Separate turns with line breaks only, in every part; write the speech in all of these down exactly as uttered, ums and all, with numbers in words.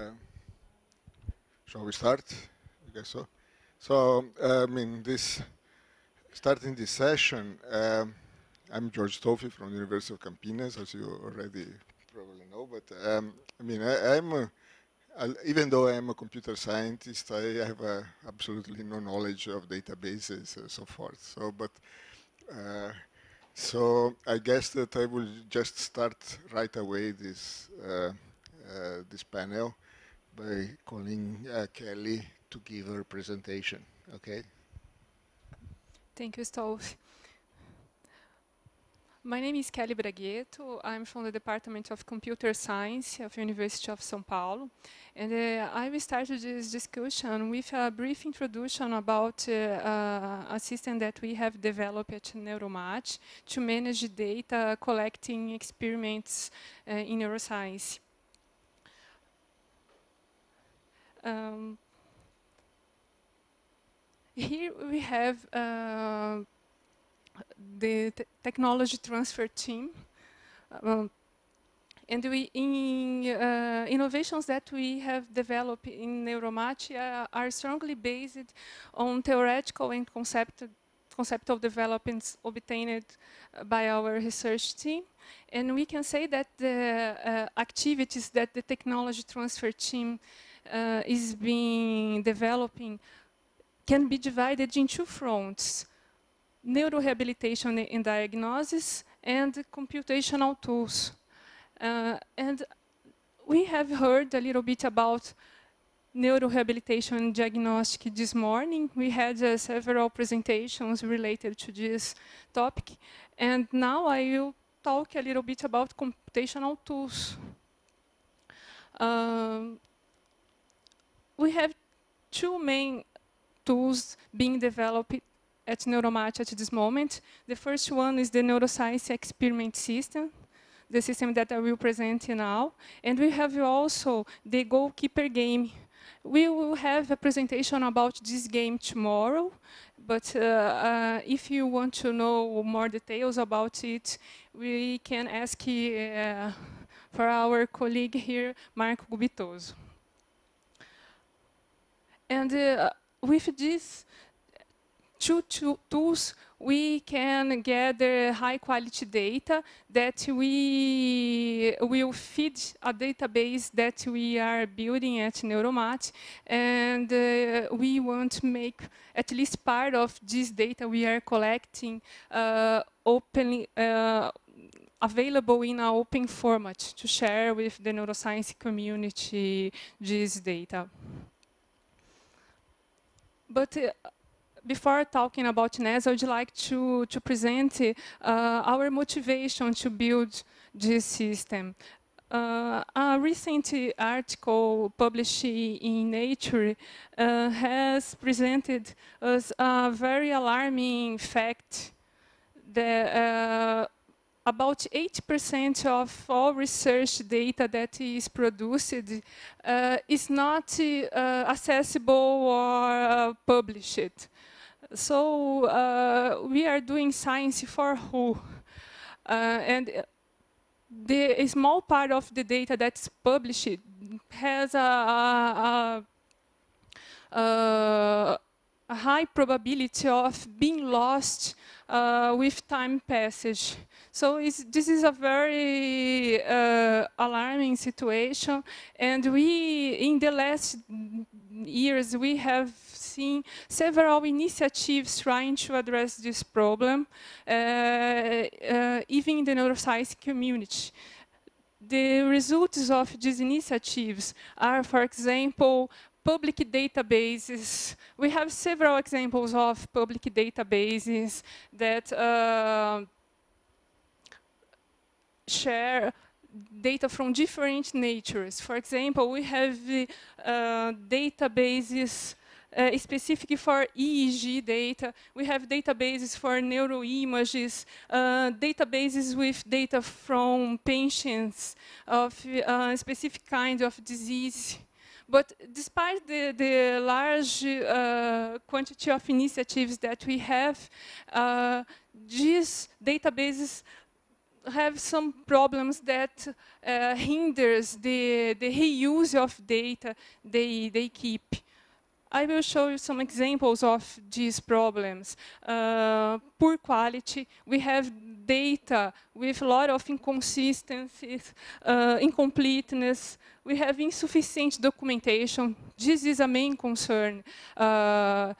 Uh, shall we start? I guess so. So, uh, I mean, this starting this session, um, I'm George Tofi from the University of Campinas, as you already probably know. But um, I mean, I, I'm a, I, even though I'm a computer scientist, I have uh, absolutely no knowledge of databases and so forth. So, but uh, so I guess that I will just start right away this uh, uh, this panel by calling uh, Kelly to give her presentation. Okay.
Thank you, Stolf. My name is Kelly Bragueto. I'm from the Department of Computer Science of University of São Paulo. And uh, I will start this discussion with a brief introduction about uh, uh, a system that we have developed at Neuromat to manage data collecting experiments uh, in neuroscience. Um, here we have uh, the t technology transfer team. Um, and we, in uh, innovations that we have developed in Neuromat uh, are strongly based on theoretical and concept, conceptual developments obtained by our research team. And we can say that the uh, activities that the technology transfer team uh, is being developing can be divided in two fronts: neurorehabilitation and diagnosis, and computational tools. Uh, and we have heard a little bit about neurorehabilitation and diagnostic this morning. We had uh, several presentations related to this topic. And now I will talk a little bit about computational tools. Um, we have two main tools being developed at Neuromat at this moment. The first one is the Neuroscience Experiment System, the system that I will present now. And we have also the Goalkeeper game. We will have a presentation about this game tomorrow, but uh, uh, if you want to know more details about it, we can ask uh, for our colleague here, Marco Gubitoso. And uh, with this two, two tools, we can gather high-quality data that we will feed a database that we are building at Neuromat, and uh, we want to make at least part of this data we are collecting uh, openly uh, available in an open format to share with the neuroscience community this data. But uh, before talking about N E S, I would like to, to present uh, our motivation to build this system. Uh, a recent article published in Nature uh, has presented us a very alarming fact that uh, about eighty percent of all research data that is produced uh, is not uh, accessible or uh, published. So uh, we are doing science for who? Uh, and the small part of the data that's published has a, a, a, a high probability of being lost uh, with time passage. So it's, this is a very uh, alarming situation, and we, in the last years, we have seen several initiatives trying to address this problem, uh, uh, even in the neuroscience community. The results of these initiatives are, for example, public databases. We have several examples of public databases that uh, share data from different natures. For example, we have uh, databases uh, specific for E E G data. We have databases for neuroimages, uh, databases with data from patients of uh, specific kind of disease. But despite the, the large uh, quantity of initiatives that we have, uh, these databases have some problems that uh, hinders the, the reuse of data they, they keep. I will show you some examples of these problems. Uh, poor quality, we have data with a lot of inconsistencies, uh, incompleteness, we have insufficient documentation. This is a main concern. Uh,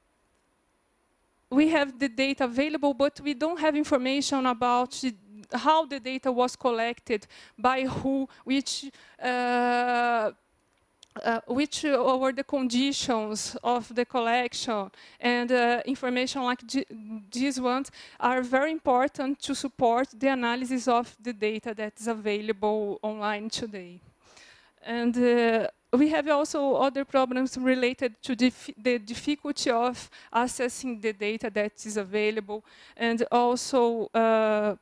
we have the data available, but we don't have information about the, how the data was collected, by who, which uh, Uh, which uh, were the conditions of the collection, and uh, information like these ones are very important to support the analysis of the data that is available online today. And uh, we have also other problems related to dif the difficulty of accessing the data that is available, and also uh,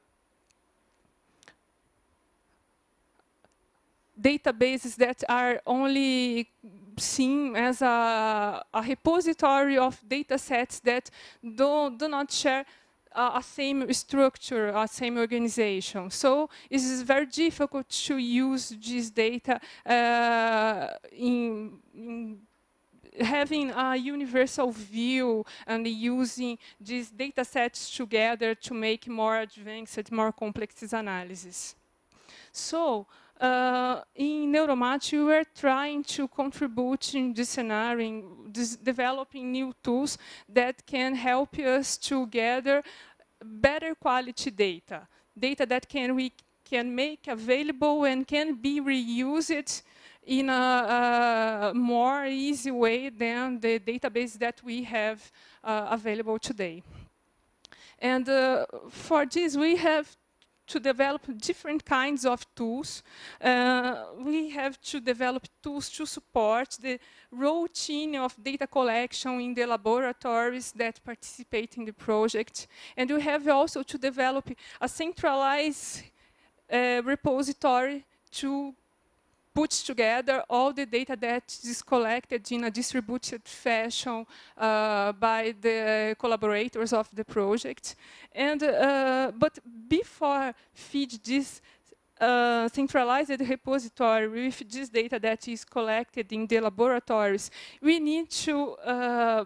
databases that are only seen as a, a repository of data sets that do, do not share uh, a same structure, a same organization. So it is very difficult to use this data uh, in, in having a universal view and using these data sets together to make more advanced, more complex analysis. So, Uh, in Neuromat, we were trying to contribute in this scenario, in this developing new tools that can help us to gather better quality data, data that can we can make available and can be reused in a, a more easy way than the database that we have uh, available today. And uh, for this, we have to develop different kinds of tools. Uh, we have to develop tools to support the routine of data collection in the laboratories that participate in the project. And we have also to develop a centralized uh, repository to put together all the data that is collected in a distributed fashion uh, by the collaborators of the project. And, uh, but before feed this uh, centralized repository with this data that is collected in the laboratories, we need to uh,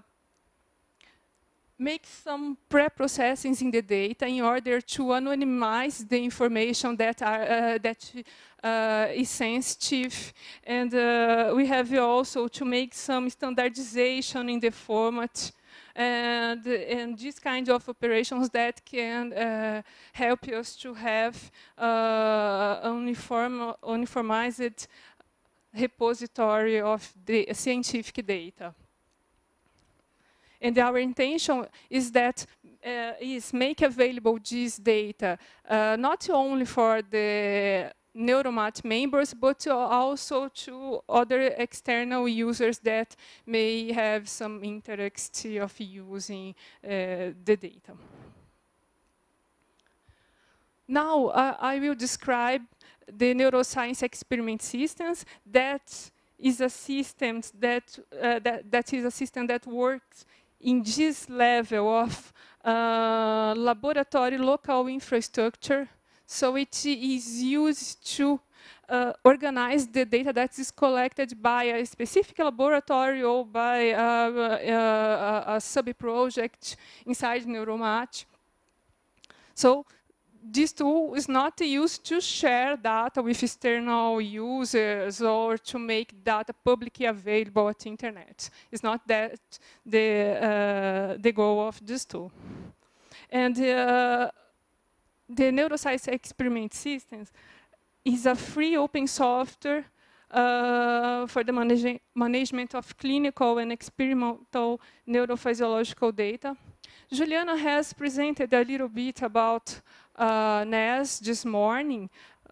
make some pre-processing in the data in order to anonymize the information that are uh, that uh, is sensitive, and uh, we have also to make some standardization in the format, and and these kinds of operations that can uh, help us to have uh, uniform uniformized repository of the scientific data. And our intention is that uh, is make available this data uh, not only for the Neuromat members, but also to other external users that may have some interest of using uh, the data. Now uh, I will describe the neuroscience experiment systems. That is a system that uh, that that is a system that works in this level of uh, laboratory local infrastructure. So it is used to uh, organize the data that is collected by a specific laboratory or by uh, uh, a, a sub-project inside Neuromat. So this tool is not used to share data with external users or to make data publicly available at the internet. It's not that the, uh, the goal of this tool. And uh, the neuroscience experiment systems is a free open software uh, for the manage management of clinical and experimental neurophysiological data. Juliana has presented a little bit about uh, N E S this morning.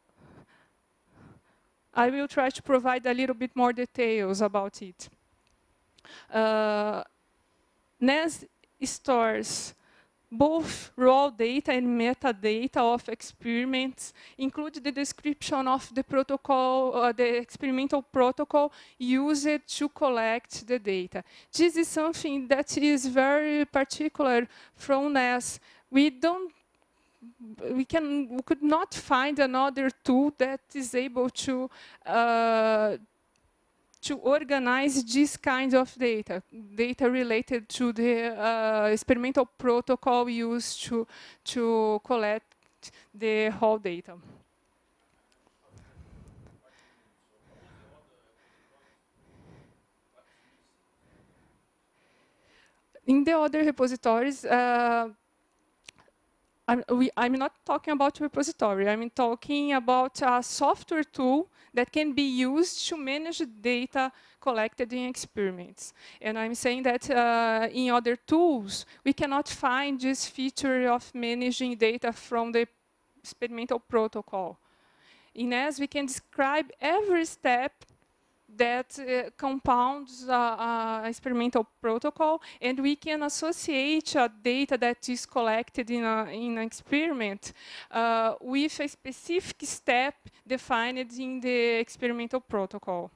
I will try to provide a little bit more details about it. Uh, N E S stores both raw data and metadata of experiments, include the description of the protocol, uh, the experimental protocol used to collect the data. This is something that is very particular from N E S. We don't we can we could not find another tool that is able to uh, to organize this kind of data, data related to the uh, experimental protocol used to to collect the whole data. In the other repositories, uh, I'm, we, I'm not talking about repository. I'm talking about a software tool that can be used to manage data collected in experiments. And I'm saying that uh, in other tools, we cannot find this feature of managing data from the experimental protocol. In N E S, we can describe every step that uh, compounds uh, uh, experimental protocol, and we can associate uh, data that is collected in, a, in an experiment uh, with a specific step defined in the experimental protocol.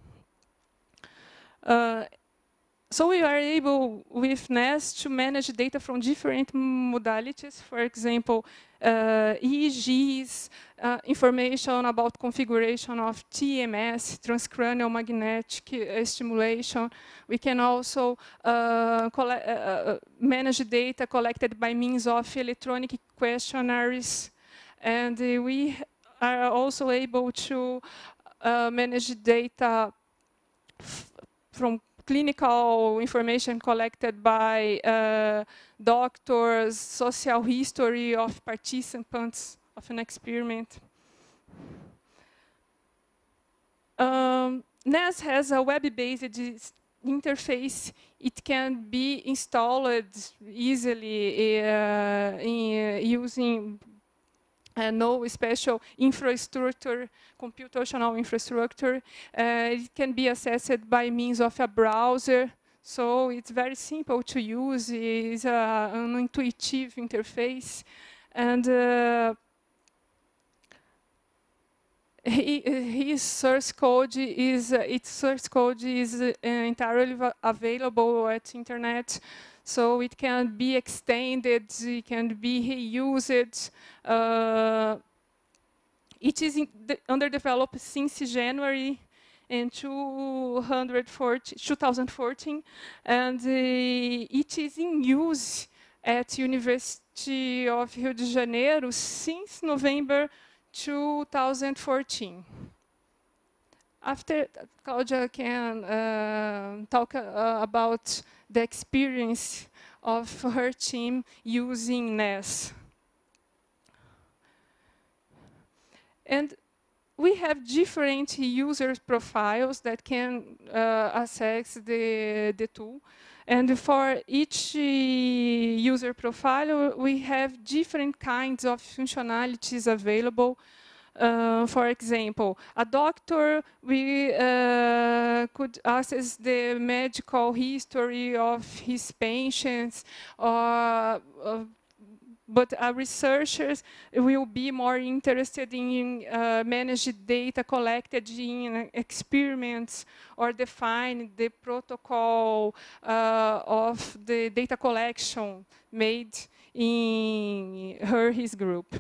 Uh, So we are able, with N E S, to manage data from different modalities. For example, uh, E E Gs, uh, information about configuration of T M S, transcranial magnetic uh, stimulation. We can also uh, uh, manage data collected by means of electronic questionnaires. And uh, we are also able to uh, manage data from clinical information collected by uh, doctors, social history of participants of an experiment. Um, N E S has a web-based interface. It can be installed easily uh, in, uh, using Uh, no special infrastructure, computational infrastructure. Uh, it can be accessed by means of a browser. So it's very simple to use. It's uh, an intuitive interface. And uh, he, his source code is, uh, its source code is uh, entirely available at internet. So it can be extended, it can be reused. Uh, it is de underdeveloped since January in two thousand fourteen, and uh, it is in use at University of Rio de Janeiro since November two thousand fourteen. After Claudia can uh, talk uh, about the experience of her team using N E S. And we have different user profiles that can uh, access the, the tool. And for each uh, user profile, we have different kinds of functionalities available. Uh, for example, a doctor, we uh, could access the medical history of his patients, uh, uh, but uh, researchers will be more interested in uh, managing data collected in experiments or define the protocol uh, of the data collection made in her, his group.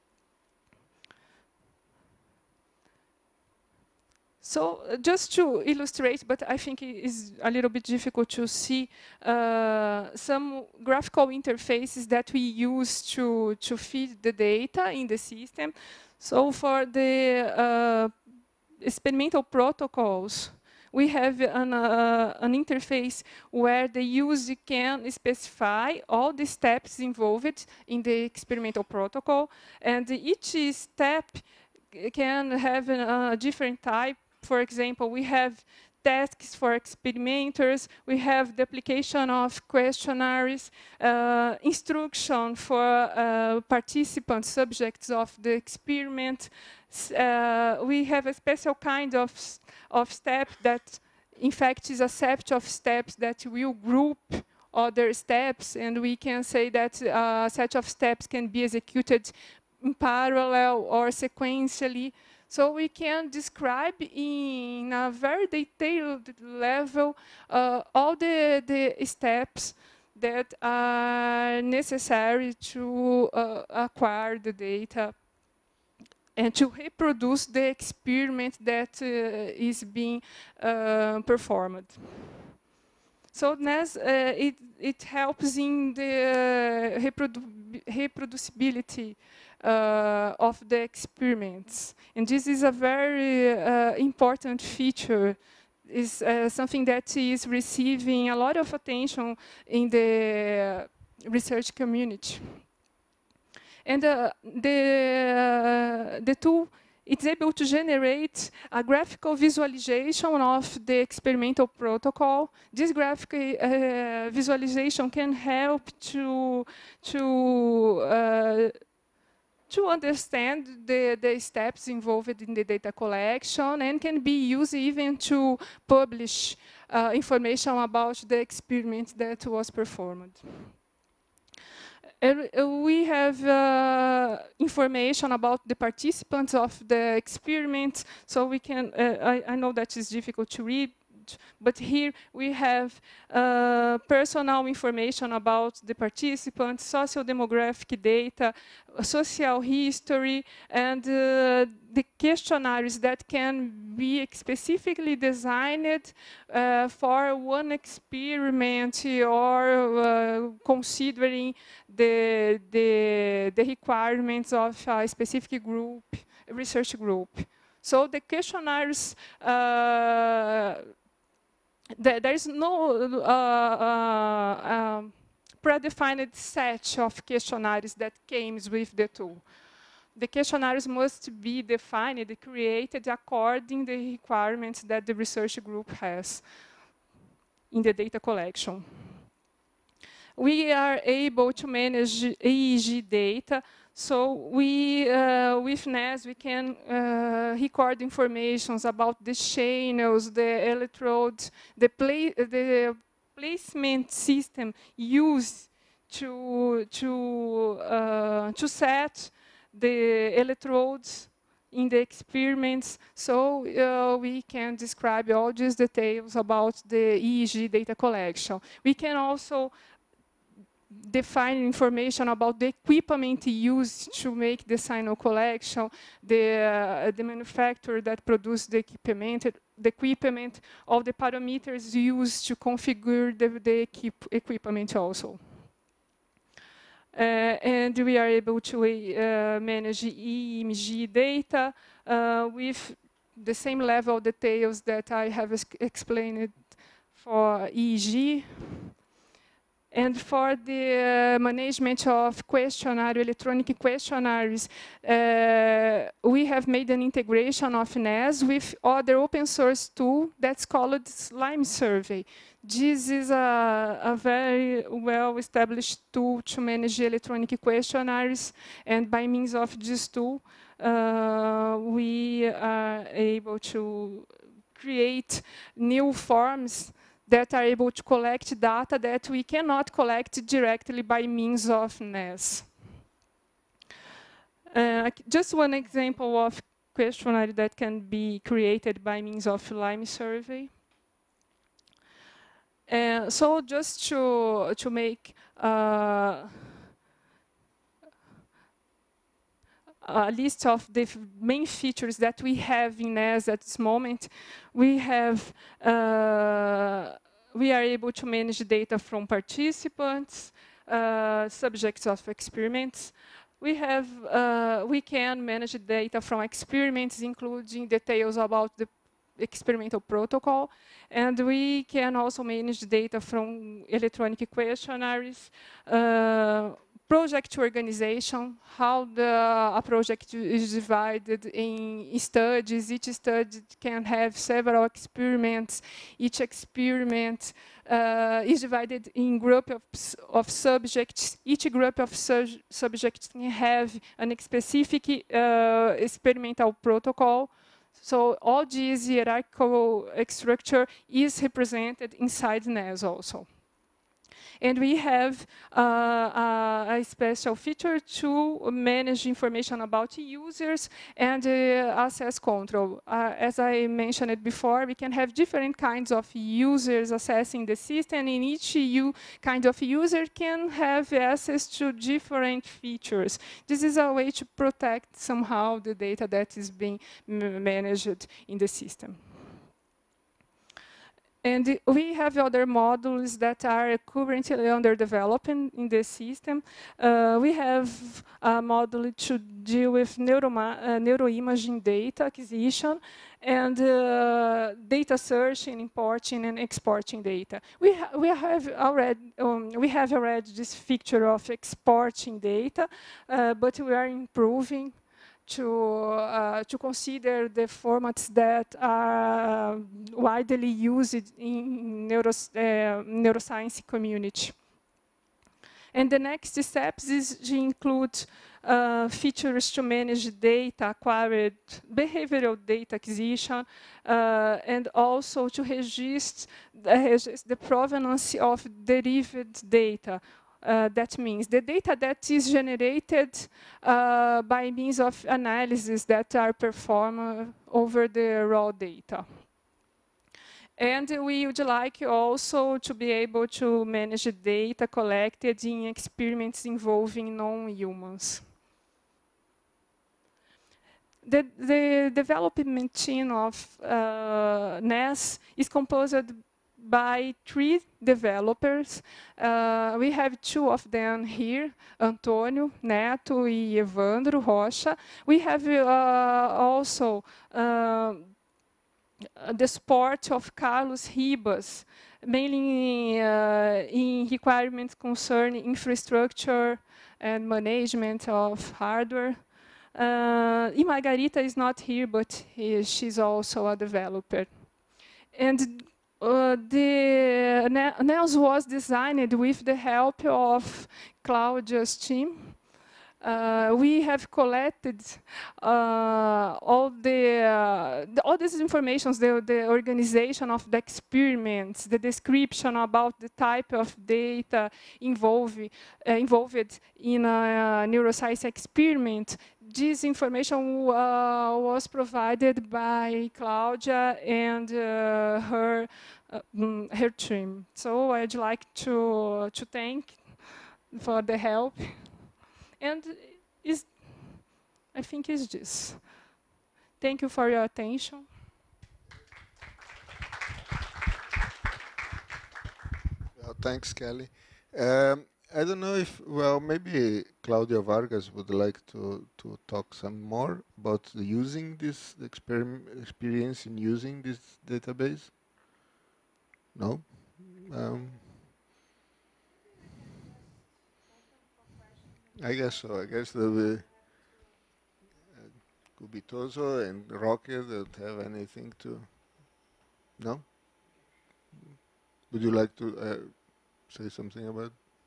So uh, just to illustrate, but I think it is a little bit difficult to see uh, some graphical interfaces that we use to, to feed the data in the system. So for the uh, experimental protocols, we have an, uh, an interface where the user can specify all the steps involved in the experimental protocol, and each step can have a, a different type. For example, we have tasks for experimenters, we have the application of questionnaires, uh, instruction for uh, participants, subjects of the experiment. Uh, we have a special kind of, of step that, in fact, is a set of steps that will group other steps, and we can say that a set of steps can be executed in parallel or sequentially. So we can describe in a very detailed level uh, all the, the steps that are necessary to uh, acquire the data and to reproduce the experiment that uh, is being uh, performed. So N E S, uh, it, it helps in the reprodu reproducibility uh, of the experiments. And this is a very uh, important feature. Is uh, something that is receiving a lot of attention in the research community. And uh, the, uh, the tool, it's able to generate a graphical visualization of the experimental protocol. This graphical uh, visualization can help to, to, uh, to understand the, the steps involved in the data collection, and can be used even to publish uh, information about the experiment that was performed. And we have uh, information about the participants of the experiment, so we can, uh, I, I know that is difficult to read, but here we have uh, personal information about the participants, socio-demographic data, social history, and uh, the questionnaires that can be specifically designed uh, for one experiment, or uh, considering the, the, the requirements of a specific group, research group. So the questionnaires, uh, there is no uh, uh, um, predefined set of questionnaires that comes with the tool. The questionnaires must be defined, created according to the requirements that the research group has in the data collection. We are able to manage E E G data. So we, uh, with N E S, we can uh, record information about the channels, the electrodes, the, pla the placement system used to, to, uh, to set the electrodes in the experiments. So uh, we can describe all these details about the E E G data collection. We can also define information about the equipment used to make the signal collection, the, uh, the manufacturer that produced the equipment, the equipment, all the parameters used to configure the, the equip equipment also. Uh, and we are able to uh, manage E M G data uh, with the same level of details that I have explained for E E G. And for the uh, management of questionnaire, electronic questionnaires, uh, we have made an integration of N E S with other open source tool that's called Slime Survey. This is a, a very well-established tool to manage electronic questionnaires, and by means of this tool, uh, we are able to create new forms that are able to collect data that we cannot collect directly by means of N E S. Uh, just one example of questionnaire that can be created by means of Slime Survey. Uh, so just to, to make uh, a list of the main features that we have in N E S at this moment, we have uh, we are able to manage data from participants, uh, subjects of experiments. We have uh, we can manage data from experiments, including details about the experimental protocol, and we can also manage data from electronic questionnaires. Uh, Project organization, how the, a project is divided in studies. Each study can have several experiments. Each experiment uh, is divided in groups of, of subjects. Each group of su subjects can have a specific uh, experimental protocol. So all this hierarchical structure is represented inside N E S also. And we have uh, uh, a special feature to manage information about users and uh, access control. Uh, as I mentioned before, we can have different kinds of users accessing the system, and each u kind of user can have access to different features. This is a way to protect somehow the data that is being managed in the system. And we have other modules that are currently under development in the system. Uh, we have a module to deal with neuroma uh, neuroimaging data acquisition and uh, data searching, importing, and exporting data. We, ha we have already um, we have already this feature of exporting data, uh, but we are improving to, uh, to consider the formats that are widely used in neuros uh, neuroscience community. And the next steps is to include uh, features to manage data acquired, behavioral data acquisition, uh, and also to register the, register the provenance of derived data. Uh, that means the data that is generated uh, by means of analysis that are performed over the raw data. And we would like also to be able to manage data collected in experiments involving non-humans. The, the development team of uh, N E S is composed by three developers. Uh, we have two of them here, Antônio Neto e Evandro Rocha. We have uh, also uh, the support of Carlos Ribas, mainly uh, in requirements concerning infrastructure and management of hardware. Uh, and Margarita is not here, but he, she's also a developer. And Uh, the N E S was designed with the help of Claudia's team. Uh, we have collected uh, all the, uh, the all these informations, the, the organization of the experiments, the description about the type of data involved uh, involved in a neuroscience experiment. This information uh, was provided by Claudia and uh, her uh, her team. So I'd like to to thank for the help. And is, I think it's this. Thank you for your attention.
Well, thanks, Kelly. Um, I don't know if, well, maybe Claudia Vargas would like to, to talk some more about the using this the experience in using this database. No? Um, I guess so. I guess there will be uh, Cubitoso and Roque don't have anything to. No? Would you like to uh, say something about?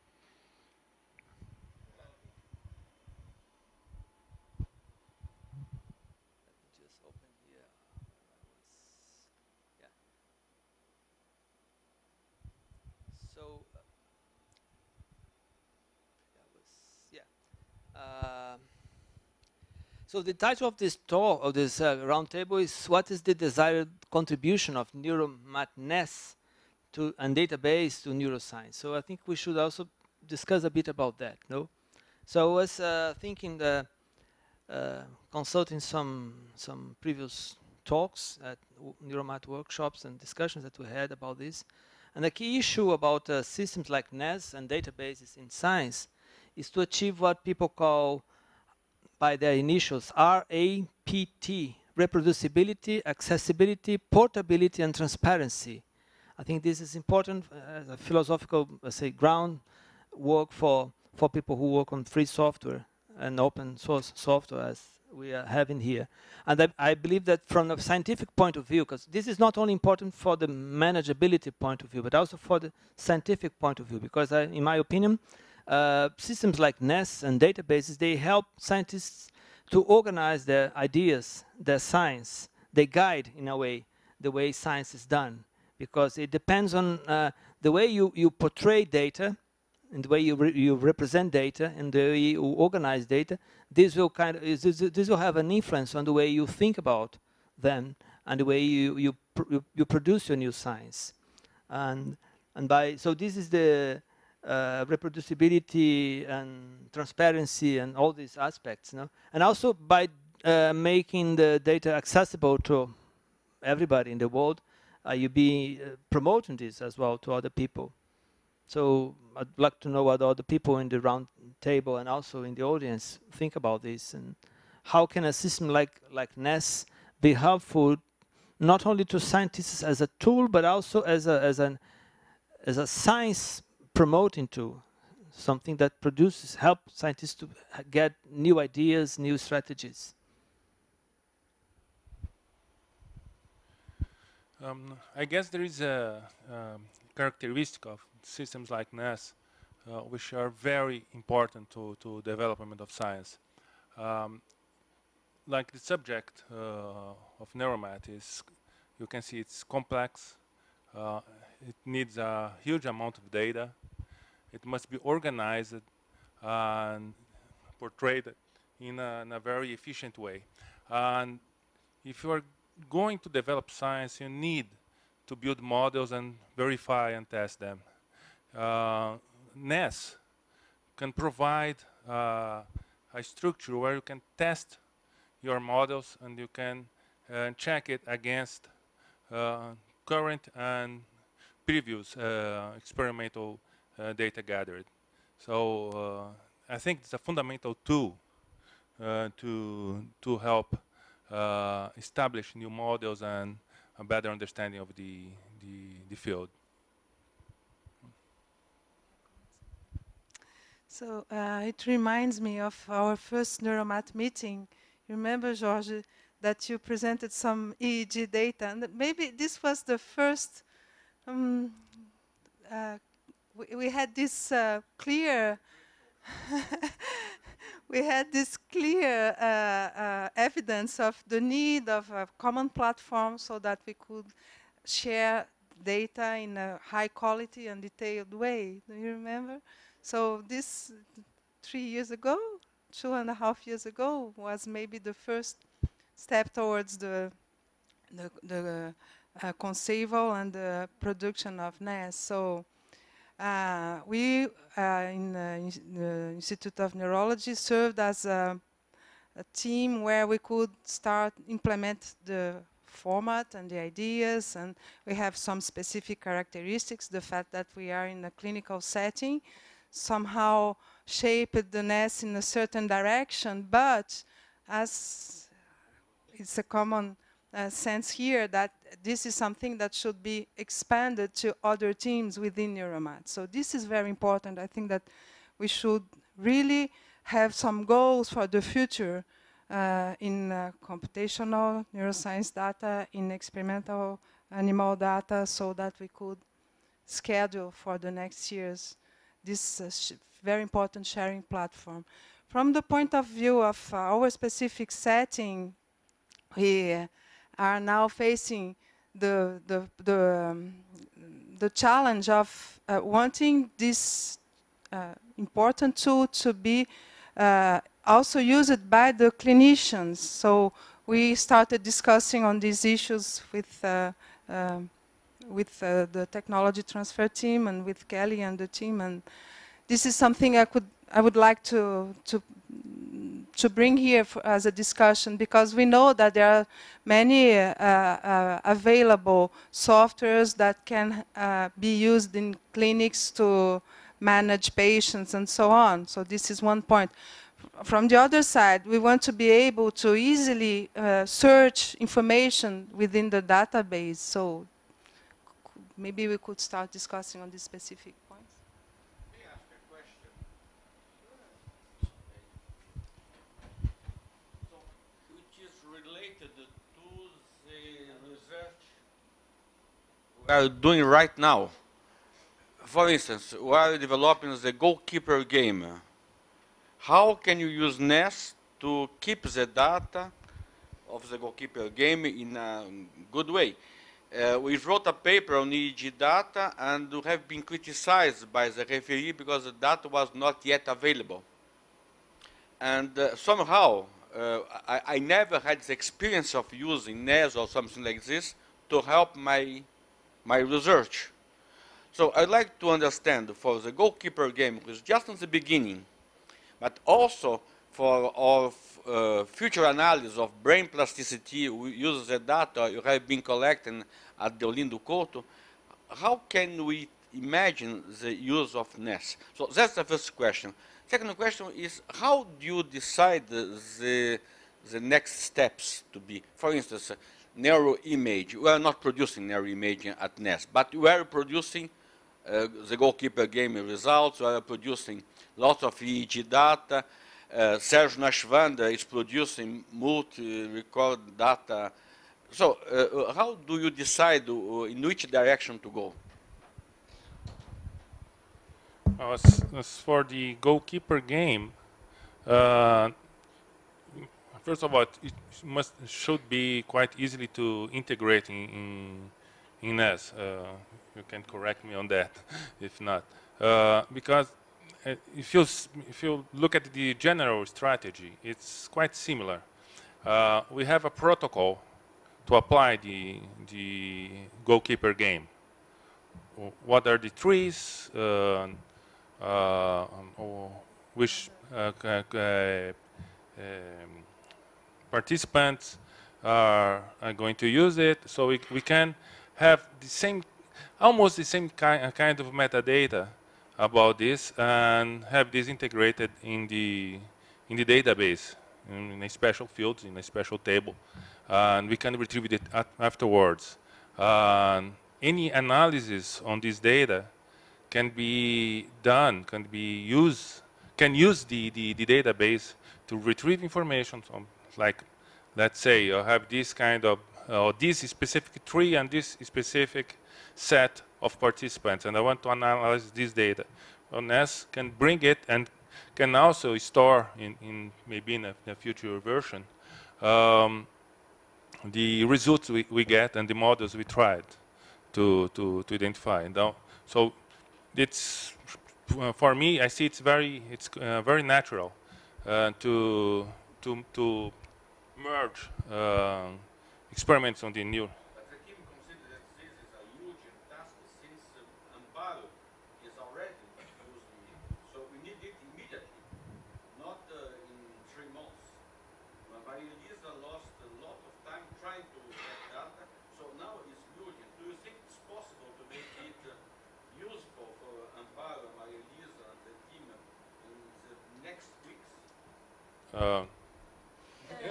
Just open here. Yeah. So. Uh, so the title of this talk, of this uh, roundtable, is "What is the desired contribution of NeuroMat-N E S to and database to neuroscience?" So I think we should also discuss a bit about that. No, so I was uh, thinking, the, uh, consulting some some previous talks at NeuroMat workshops and discussions that we had about this, and the key issue about uh, systems like N E S and databases in science is to achieve what people call, by their initials, R A P T, reproducibility, accessibility, portability, and transparency. I think this is important as a philosophical, let's say, groundwork for, for people who work on free software and open source software, as we are having here. And I, I believe that from a scientific point of view, because this is not only important for the manageability point of view, but also for the scientific point of view, because I, in my opinion, Uh, systems like N E S and databases, they help scientists to organize their ideas, their science. They guide, in a way, the way science is done. because it depends on uh, the way you, you portray data and the way you, re you represent data and the way you organize data. This will, kind of, this, this will have an influence on the way you think about them and the way you, you, pr you produce your new science. And, and by, so this is the uh, reproducibility and transparency and all these aspects. No? And also by uh, making the data accessible to everybody in the world, uh, you be uh, promoting this as well to other people. So I'd like to know what other people in the round table and also in the audience think about this, and how can a system like, like N E S be helpful not only to scientists as a tool, but also as a, as an, as a science promoting tool, something that produces, help scientists to get new ideas, new strategies.
Um, I guess there is a um, characteristic of systems like N E S uh, which are very important to, to development of science. Um, like the subject uh, of NeuroMat is, you can see it's complex, uh, it needs a huge amount of data, it must be organized and portrayed in a, in a very efficient way. And if you are going to develop science, you need to build models and verify and test them. Uh, N E S can provide uh, a structure where you can test your models and you can uh, check it against uh, current and previous uh, experimental uh, data gathered. So uh, I think it's a fundamental tool uh, to, to help uh, establish new models and a better understanding of the, the, the field.
So uh, it reminds me of our first NeuroMat meeting. You remember, George, that you presented some E E G data, and maybe this was the first. Um, uh, we, we had this uh, clear. we had this clear uh, uh, evidence of the need of a common platform so that we could share data in a high quality and detailed way. Do you remember? So this three years ago, two and a half years ago, was maybe the first step towards the the, the uh, conceval and the production of N E S. So uh, we uh, in uh, the Institute of Neurology served as a, a team where we could start implement the format and the ideas, and we have some specific characteristics. The fact that we are in a clinical setting somehow shaped the N E S in a certain direction, but as it's a common uh, sense here that this is something that should be expanded to other teams within NeuroMat. So this is very important. I think that we should really have some goals for the future uh, in uh, computational neuroscience data, in experimental animal data, so that we could schedule for the next years this uh, sh very important sharing platform. From the point of view of uh, our specific setting, we uh, are now facing the, the, the, um, the challenge of uh, wanting this uh, important tool to be uh, also used by the clinicians. So we started discussing on these issues with uh, um, with uh, the technology transfer team and with Kelly and the team, and this is something I could I would like to to to bring here for, as a discussion, because we know that there are many uh, uh, available softwares that can uh, be used in clinics to manage patients and so on. So this is one point. From the other side, we want to be able to easily uh, search information within the database. So maybe we could start discussing on these specific points.
May I ask a question? So, which is related to the research we are doing right now. For instance, we are developing the goalkeeper game. How can you use N E S to keep the data of the goalkeeper game in a good way? Uh, we wrote a paper on E E G data and have been criticized by the referee because the data was not yet available. And uh, somehow, uh, I, I never had the experience of using N E S or something like this to help my, my research. So I'd like to understand for the goalkeeper game, which is just in the beginning, but also for our uh, future analysis of brain plasticity, we use the data you have been collecting at the Olindo Couto, how can we imagine the use of N E S? So that's the first question. Second question is, how do you decide the, the next steps to be? For instance, neuroimage. We are not producing neuroimaging at N E S, but we are producing uh, the goalkeeper game results. We are producing lots of E E G data. Uh, Serge Nashvanda is producing multi-record data. So uh, how do you decide uh, in which direction to go?
As, as for the goalkeeper game, uh, first of all, it must should be quite easily to integrate in in, in N E S. Uh, you can correct me on that, if not, uh, because if you if you look at the general strategy, it's quite similar. Uh, we have a protocol to apply the the goalkeeper game. What are the trees? Uh, uh, or which uh, uh, um, participants are, are going to use it? So we we can have the same, almost the same ki kind of metadata about this, and have this integrated in the in the database in, in a special field, in a special table, uh, and we can retrieve it at afterwards. Uh, any analysis on this data can be done, can be used, can use the, the, the database to retrieve information from, like, let's say you have this kind of, uh, this specific tree and this specific set of participants, and I want to analyze this data. N E S can bring it and can also store in, in maybe in a, in a future version um, the results we, we get and the models we tried to, to, to identify. And now, so it's, uh, for me, I see it's very, it's uh, very natural uh, to, to, to merge uh, experiments on the new.
But the team considers that this is a huge task since uh, Amparo is already using it. So we need it immediately, not uh, in three months. But Maria Elisa lost a lot of time trying to get data, so now it's urgent. Do you think it's possible to make it uh, useful for Amparo, Maria Elisa, and the team in the next weeks?
Uh,
Is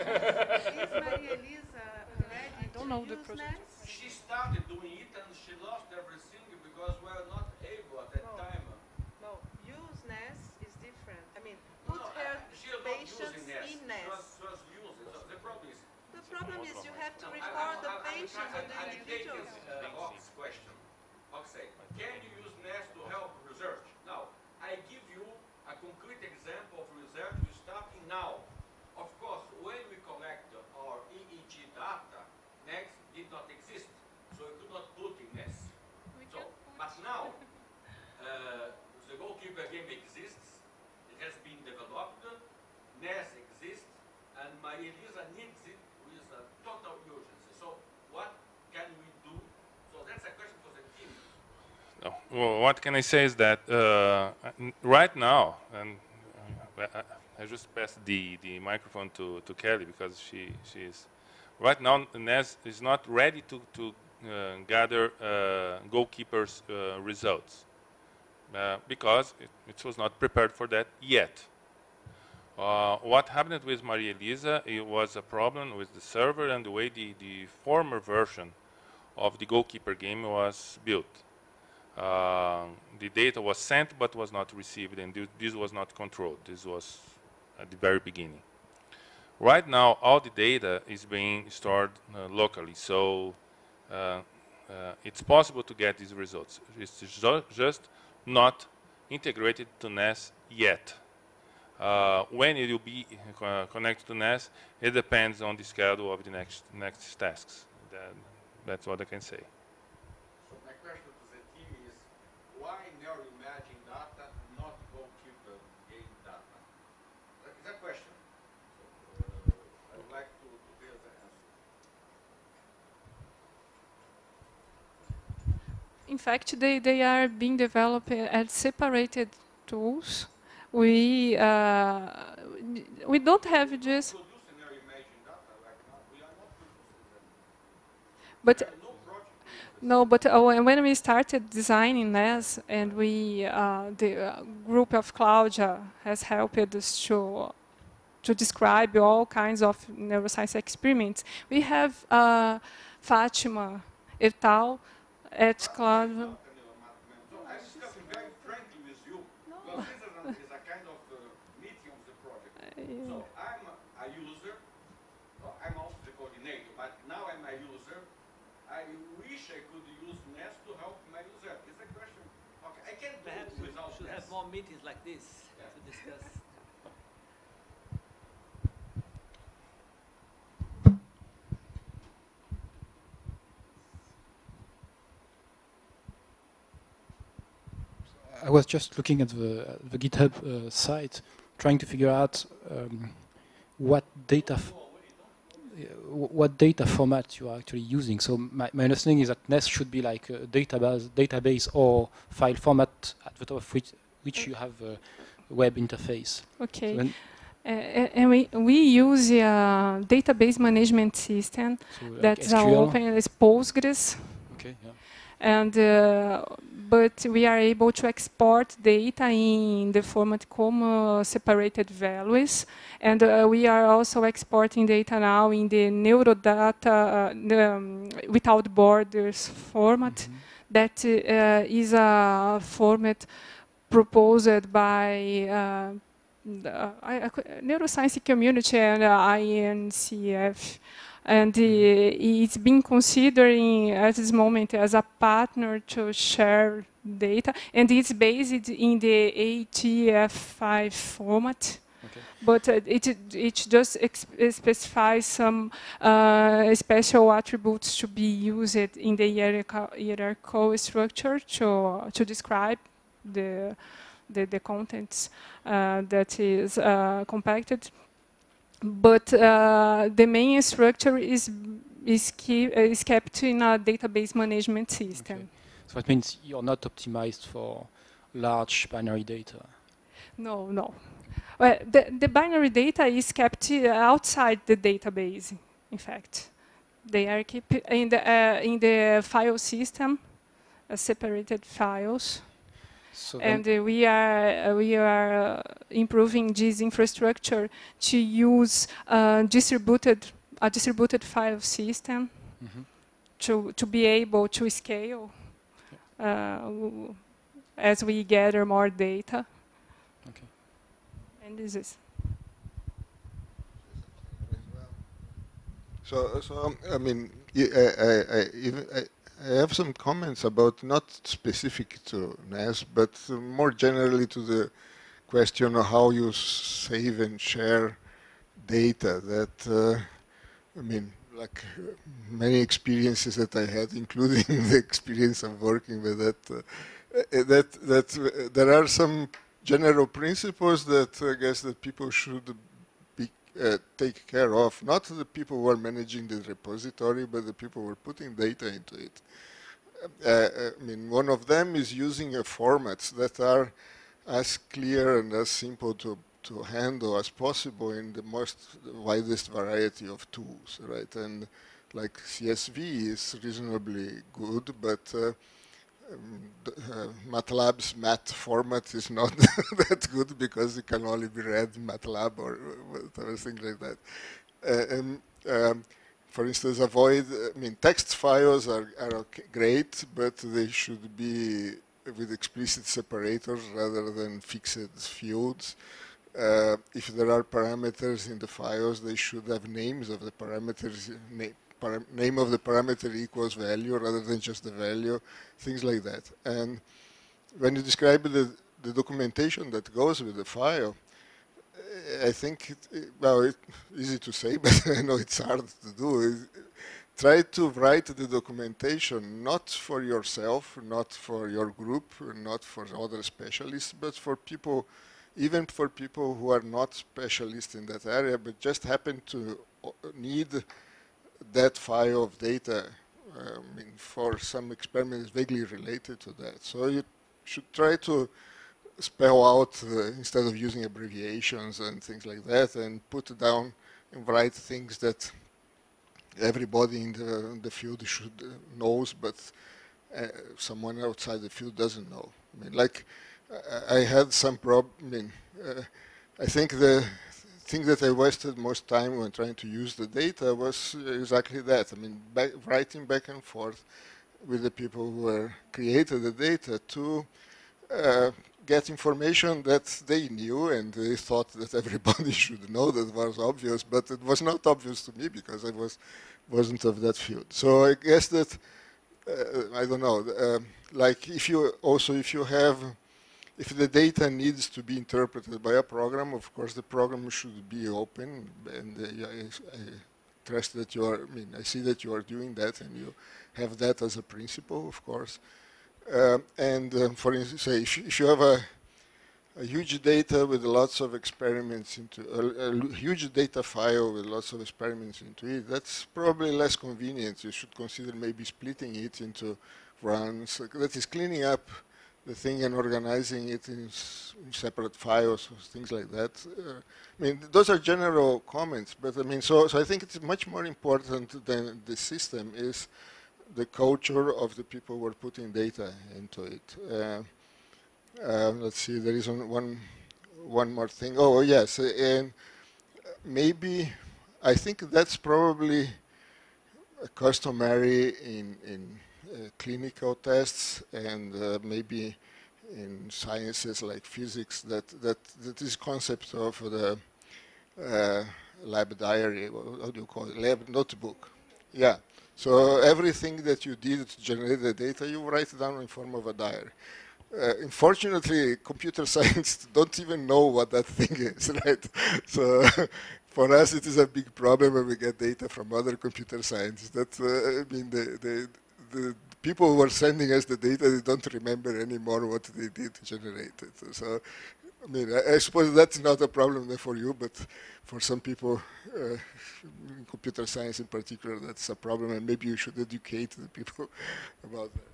Maria Elisa ready
I don't
to
know the
use
project.
N E S?
She started doing it and she lost everything because we are not able at that
No.
time.
No, use N E S is different. I mean, put
No,
her
uh, she was not
patients
using N E S.
in
She
N E
was,
S.
she was using. So the problem is.
The problem is you have to
No, I-
record
I-
the
I- I-
patients
I-
and the
I- I take
individuals.
this, uh, Ox question. Ox say, can you use N E S to help research? Now, I give you a concrete example of research we're starting now. Of course, when we collect our E E G data, N E S did not exist, so we could not put in N E S. So, but now, uh, the goalkeeper game exists, it has been developed, N E S exists, and Maria Elisa needs it with a total urgency. So, what can we do? So, that's a question for the team.
No. Well, what can I say is that uh, right now, and uh, I, I just passed the, the microphone to, to Kelly because she she is right now. N E S is not ready to to uh, gather uh, goalkeepers' uh, results uh, because it, it was not prepared for that yet. Uh, what happened with Maria Elisa? It was a problem with the server and the way the, the former version of the goalkeeper game was built. Uh, the data was sent but was not received, and th this was not controlled. This was at the very beginning. Right now, all the data is being stored uh, locally, so uh, uh, it's possible to get these results. It's ju just not integrated to N E S yet. Uh, when it will be uh, connected to N E S, it depends on the schedule of the next next tasks. That That's what I can say.
So my question to the team is, why neuroimaging data, not goalkeeper game data? That is a question. So, uh, I would like to, to hear the answer.
In fact, they, they are being developed as separated tools. We uh, we don't have just.
Producing neuroimaging data right now, we are not producing them.
But
There are no project.
no, but uh, when when we started designing N E S, and we uh, the uh, group of Claudia has helped us to to describe all kinds of neuroscience experiments. We have uh, Fatima et al. At Claudia.
So I'm discussing very frankly with you. Well, this is a, is a kind of uh, meeting of the project. So I'm a user. Well, I'm also the coordinator, but now I'm a user. I wish I could use N E S to help my user. Is the question? Okay, I can't do
Perhaps
it
we
without
should
N E S.
have more meetings like this
Yeah.
to discuss.
I was just looking at the, the GitHub uh, site, trying to figure out um, what data f what data format you are actually using. So my, my understanding is that N E S should be like a database, database or file format at the top of which, which you have a web interface.
Okay.
So
Uh, and we, we use a database management system
so like
that's
S Q L.
open as Postgres.
Okay, yeah.
And uh, but we are able to export data in the format comma separated values, and uh, we are also exporting data now in the Neurodata uh, the, um, without borders format.
Mm-hmm.
That uh, is a format proposed by uh, the I, I, neuroscience community and uh, I N C F. And uh, it's been considering at this moment as a partner to share data, and it's based in the A T F five format.
Okay.
But uh, it it just ex specifies some uh, special attributes to be used in the hierarchical, hierarchical structure to to describe the the, the contents uh, that is uh, compacted. But uh, the main structure is is, keep, uh, is kept in a database management system.
Okay. So that means you're not optimized for large binary data.
No, no. Well, the, the binary data is kept outside the database. In fact, they are kept in the uh, in the file system, uh, separated files.
So
And uh, we are uh, we are uh, improving this infrastructure to use uh, distributed a distributed file system
mm-hmm.
to to be able to scale uh, as we gather more data.
Okay.
And this is.
So, so um, I mean, I, I, I, even, I, I have some comments about not specific to N E S, but uh, more generally to the question of how you save and share data. That uh, I mean, like uh, many experiences that I had, including the experience of working with that. Uh, that that uh, there are some general principles that I guess that people should be uh, take care of. Not the people who are managing the repository, but the people who are putting data into it. Uh, I mean, one of them is using a formats that are as clear and as simple to to handle as possible in the most widest variety of tools, right? And like C S V is reasonably good, but uh, um, uh, MATLAB's mat format is not that good because it can only be read in MATLAB or whatever, things like that. Uh, and um, for instance, avoid, I mean, text files are, are okay, great, but they should be with explicit separators rather than fixed fields. Uh, if there are parameters in the files, they should have names of the parameters, na para name of the parameter equals value rather than just the value, things like that. And when you describe the, the documentation that goes with the file, I think, it, it, well, it's easy to say, but I know it's hard to do. It, try to write the documentation not for yourself, not for your group, not for other specialists, but for people, even for people who are not specialists in that area, but just happen to need that file of data uh, I mean, for some experiments vaguely related to that. So you should try to spell out, uh, instead of using abbreviations and things like that, and put down and write things that everybody in the, in the field should uh, knows, but uh, someone outside the field doesn't know. I mean, like, I, I had some problem. I mean, uh, I think the thing that I wasted most time when trying to use the data was exactly that. I mean, back, writing back and forth with the people who were created the data to uh, get information that they knew and they thought that everybody should know. That was obvious, but it was not obvious to me because I was, wasn't of that field. So I guess that, uh, I don't know, uh, like if you also, if you have, if the data needs to be interpreted by a program, of course the program should be open, and uh, I, I trust that you are, I mean, I see that you are doing that and you have that as a principle, of course. Uh, and uh, for instance, say if, if you have a, a huge data with lots of experiments into a, a huge data file with lots of experiments into it, that's probably less convenient. You should consider maybe splitting it into runs. That is cleaning up the thing and organizing it in, in separate files, or things like that. Uh, I mean, those are general comments, but I mean, so so I think it's much more important than the system is the culture of the people who are putting data into it. Uh, uh, let's see, there is one, one, one more thing. Oh, yes, and maybe, I think that's probably customary in, in uh, clinical tests and uh, maybe in sciences like physics, that, that, that this concept of the uh, lab diary, how do you call it, lab notebook. Yeah. So everything that you did to generate the data, you write it down in form of a diary. Uh, unfortunately, computer science don't even know what that thing is, right? So for us, it is a big problem when we get data from other computer scientists. That uh, I mean, the, the, the people who are sending us the data, they don't remember anymore what they did to generate it. So, I mean, I, I suppose that's not a problem for you, but for some people, uh, in computer science in particular, that's a problem, and maybe you should educate the people about that.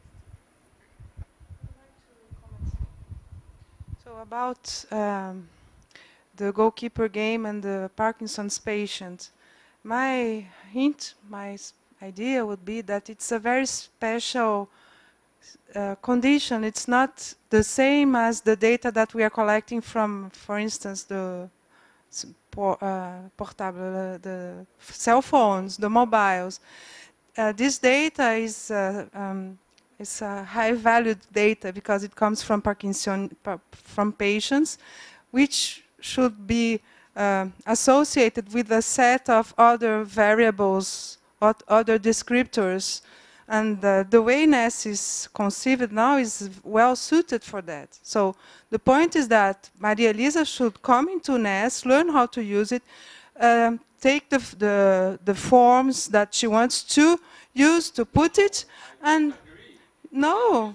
So about um, the goalkeeper game and the Parkinson's patient, my hint, my idea would be that it's a very special uh, condition. It's not the same as the data that we are collecting from, for instance, the uh, portable, uh, the cell phones, the mobiles. Uh, this data is uh, um, It's a high-valued data because it comes from Parkinson, from patients, which should be uh, associated with a set of other variables, other descriptors. And uh, the way N E S is conceived now is well suited for that. So the point is that Maria Elisa should come into N E S, learn how to use it, um, take the, the, the forms that she wants to use to put it, and no.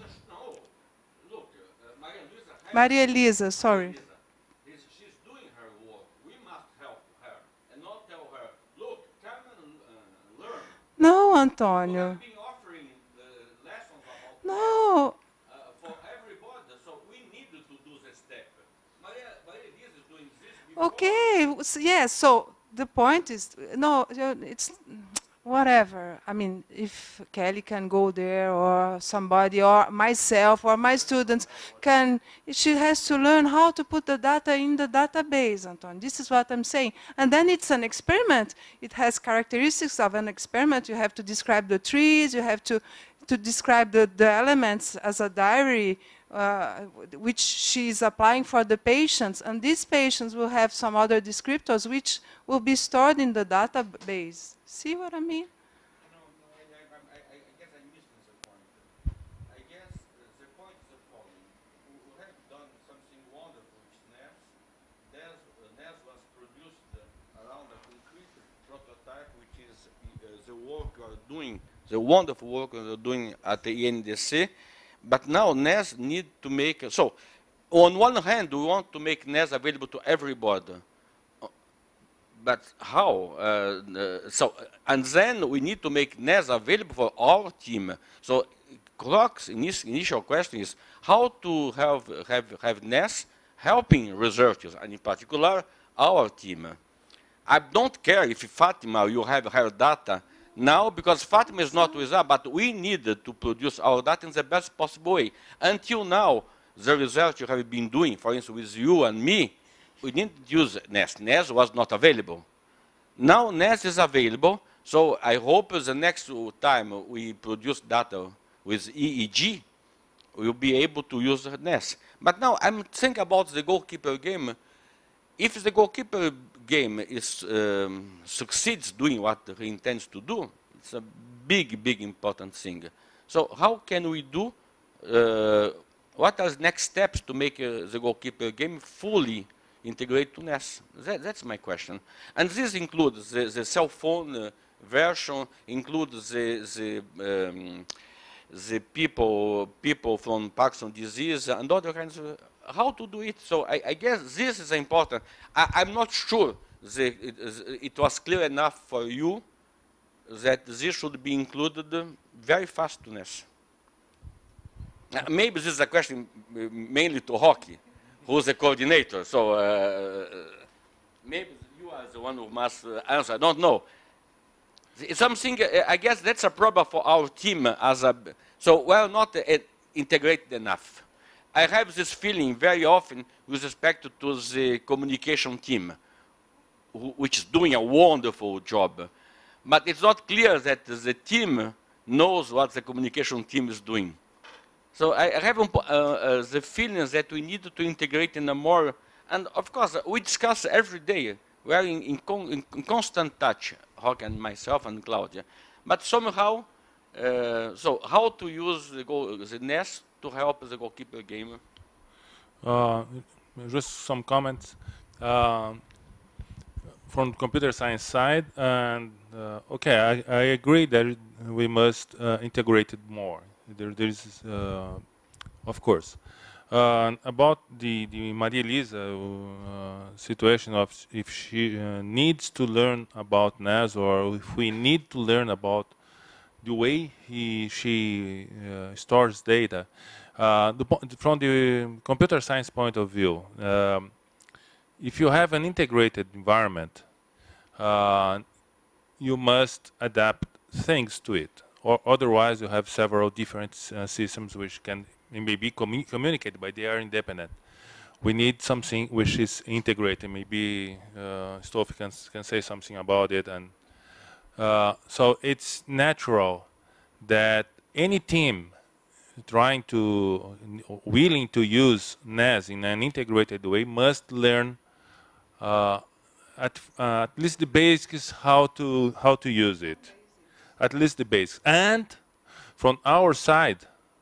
Maria Elisa, sorry.
She's doing her work. We must help her and not tell her, look, come and uh, learn.
No, Antonio.
We've been offering the lessons about
no.
Uh, for everybody, so we need to do this step. Maria, Maria Elisa is doing this before.
Okay, so, yes, so the point is, no, it's whatever. I mean, if Kelly can go there, or somebody, or myself, or my students can, she has to learn how to put the data in the database, Anton. This is what I'm saying. And then it's an experiment. It has characteristics of an experiment. You have to describe the trees, you have to, to describe the, the elements as a diary, uh, which she is applying for the patients. And these patients will have some other descriptors which will be stored in the database. See what I mean?
No, no, I, I, I, I guess I missed the point. I guess the point is the following. We have done something wonderful with N E S. N E S was produced around a concrete prototype, which is the work you are doing, the wonderful work you are doing at the E N D C, but now N E S need to make, so on one hand, we want to make N E S available to everybody. But how? Uh, so, and then we need to make N E S available for our team. So, Croc's initial question is how to have, have, have N E S helping researchers, and in particular, our team. I don't care if Fatima, you have her data now, because Fatima is not with us, but we need to produce our data in the best possible way. Until now, the research you have been doing, for instance, with you and me, we didn't use N E S. N E S was not available. Now N E S is available, so I hope the next time we produce data with E E G, we'll be able to use N E S. But now I'm thinking about the goalkeeper game. If the goalkeeper game is, um, succeeds doing what he intends to do, it's a big, big important thing. So how can we do, uh, what are the next steps to make uh, the goalkeeper game fully integrated to N E S? That, that's my question. And this includes the, the cell phone uh, version, includes the, the, um, the people, people from Parkinson's disease and other kinds of, how to do it. So I, I guess this is important. I, I'm not sure that it, it was clear enough for you that this should be included very fast to N E S. Uh, maybe this is a question mainly to Roque, who's the coordinator. So uh, maybe you are the one who must uh, answer. I don't know. It's something, uh, I guess that's a problem for our team. As a, so we're not uh, integrated enough. I have this feeling very often with respect to, to the communication team, who, which is doing a wonderful job. But it's not clear that the team knows what the communication team is doing. So I, I have uh, uh, the feeling that we need to integrate in a more, and of course, we discuss every day. We are in, in, con in constant touch, Roque and myself and Claudia. But somehow, uh, so how to use the, goal, the N E S to help the goalkeeper game?
Uh, just some comments uh, from computer science side, and uh, okay, I, I agree that we must uh, integrate it more. There, there is, uh, of course, uh, about the the Maria Elisa uh, situation of if she uh, needs to learn about N E S, or if we need to learn about the way he she uh, stores data. Uh, the, from the computer science point of view, um, if you have an integrated environment, uh, you must adapt things to it, or otherwise you have several different uh, systems which can maybe commu communicate, but they are independent. We need something which is integrated. Maybe uh, Stoffel can, can say something about it. And uh, so it's natural that any team trying to, willing to use N E S in an integrated way must learn uh, at, uh, at least the basics how to, how to use it. At least the basics. And from our side,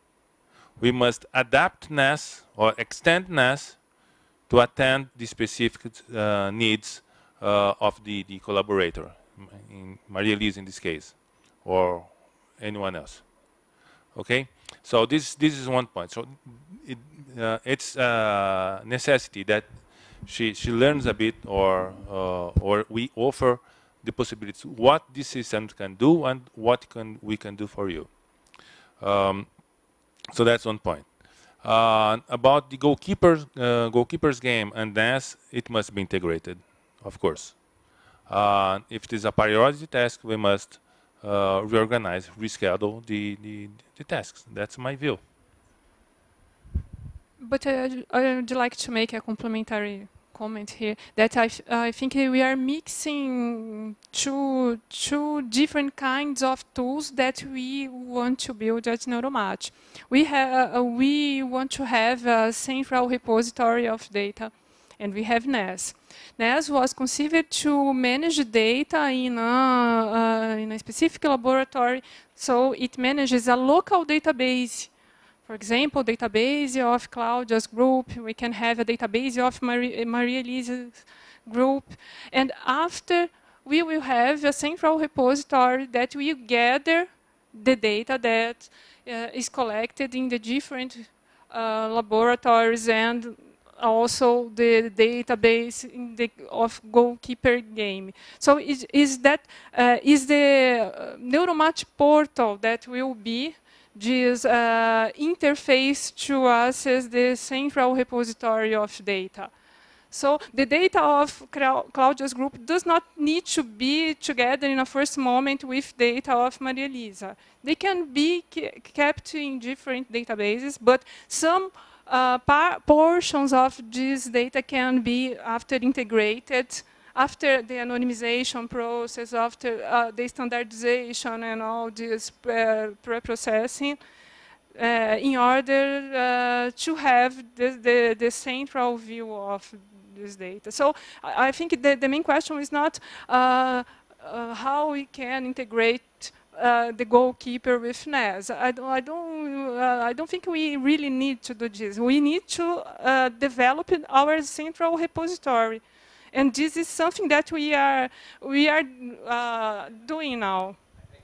we must adapt N E S or extend N E S to attend the specific uh, needs uh, of the, the collaborator, in Maria Elisa in this case, or anyone else. Okay? So this this is one point. So it, uh, it's a necessity that she she learns a bit, or uh, or we offer the possibilities what this system can do and what can we can do for you. Um, so that's one point. Uh, about the goalkeepers uh, goalkeepers game and N E S, it must be integrated, of course. Uh, if it is a priority task, we must uh, reorganize, reschedule the, the the tasks. That's my view.
But uh, I would like to make a complementary comment here that I, I think we are mixing two, two different kinds of tools that we want to build at Neuromat. We, uh, we want to have a central repository of data, and we have N E S. N E S was conceived to manage data in a, uh, in a specific laboratory, so it manages a local database. For example, database of Claudia's group, we can have a database of Maria, Maria Elisa's group. And after we will have a central repository that will gather the data that uh, is collected in the different uh, laboratories and also the database in the of goalkeeper game. So is, is that uh, is the uh, Neuromat portal that will be this uh, interface to access the central repository of data. So the data of Claudia's group does not need to be together in a first moment with data of Maria Elisa. They can be kept in different databases, but some uh, portions of this data can be after integrated, after the anonymization process, after uh, the standardization and all this uh, pre-processing, uh, in order uh, to have the, the, the central view of this data. So I, I think the, the main question is not uh, uh, how we can integrate uh, the goalkeeper with N E S. I don't, I, don't, uh, I don't think we really need to do this. We need to uh, develop our central repository. And this is something that we are, we are uh, doing now.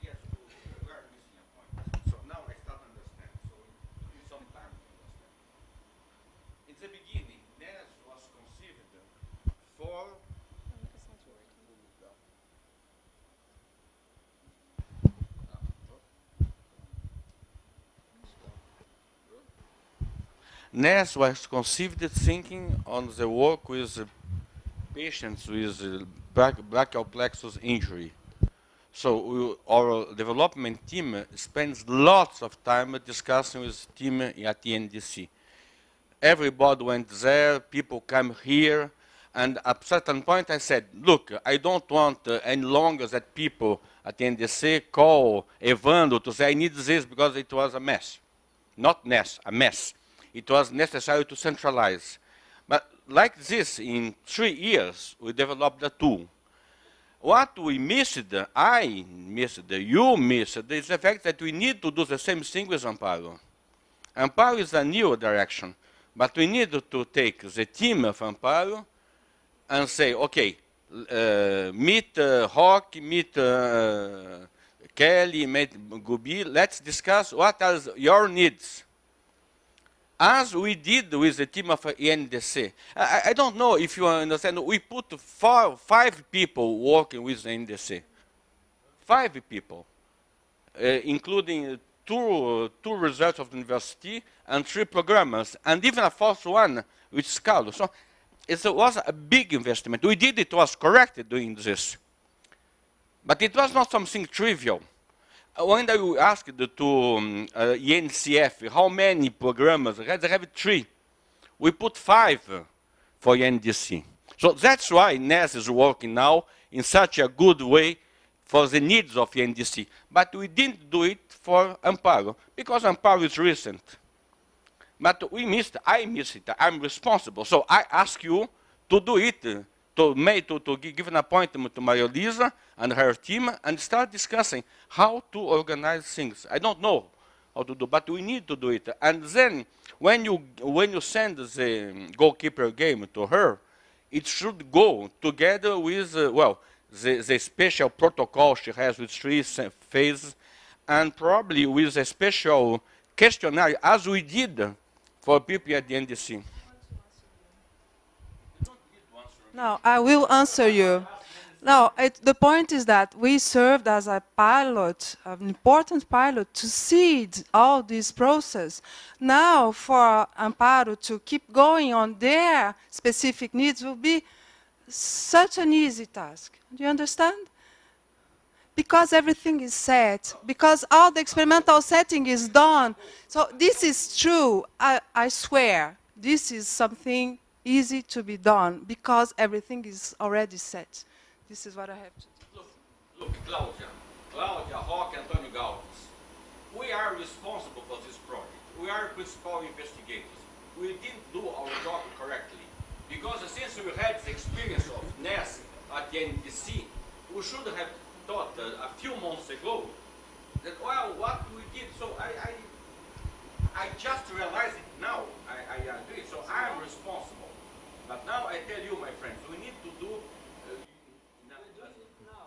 N E S was conceived thinking on the work with uh, patients with uh, brachial plexus injury. So we, our development team spends lots of time discussing with the team at the N D C. Everybody went there, people come here, and at a certain point I said, look, I don't want uh, any longer that people at the N D C call Evandro to say, I need this because it was a mess. Not N E S, a mess. It was necessary to centralize. But like this, in three years, we developed a tool. What we missed, I missed, you missed, is the fact that we need to do the same thing with Amparo. Amparo is a new direction, but we need to take the team of Amparo and say, okay, uh, meet uh, Hawk, meet uh, Kelly, meet Gubi, let's discuss what are your needs. As we did with the team of N D C. I, I don't know if you understand, we put four, five people working with N D C. Five people, uh, including two, two researchers of the university and three programmers, and even a fourth one, which is Carlos. So it was a big investment. We did it, was correct doing this. But it was not something trivial. When I asked to um, uh, E N C F how many programmers, they have three. We put five for N D C. So that's why N E S is working now in such a good way for the needs of N D C. But we didn't do it for Amparo, because Amparo is recent. But we missed, I missed it, I'm responsible. So I ask you to do it, to, make, to, to give an appointment to Maria Elisa and her team and start discussing how to organize things. I don't know how to do, but we need to do it. And then when you, when you send the goalkeeper game to her, it should go together with, uh, well, the, the special protocol she has with three phases, and probably with a special questionnaire, as we did for people at the N D C.
No, I will answer you. No, it, the point is that we served as a pilot, an important pilot, to seed all this process. Now, for Amparo to keep going on their specific needs will be such an easy task. Do you understand? Because everything is set, because all the experimental setting is done. So this is true, I, I swear. This is something easy to be done, because everything is already set. This is what I have to do.
Look, look, Claudia, Claudia, Hawk, Antonio Galvez. We are responsible for this project. We are principal investigators. We didn't do our job correctly. Because since we had the experience of N E S at the N D C, we should have thought uh, a few months ago that, well, what we did, so I, I, I just realized it now. I, I agree, so I am responsible. But now I tell you, my friends, we need to do. Uh,
We do it now.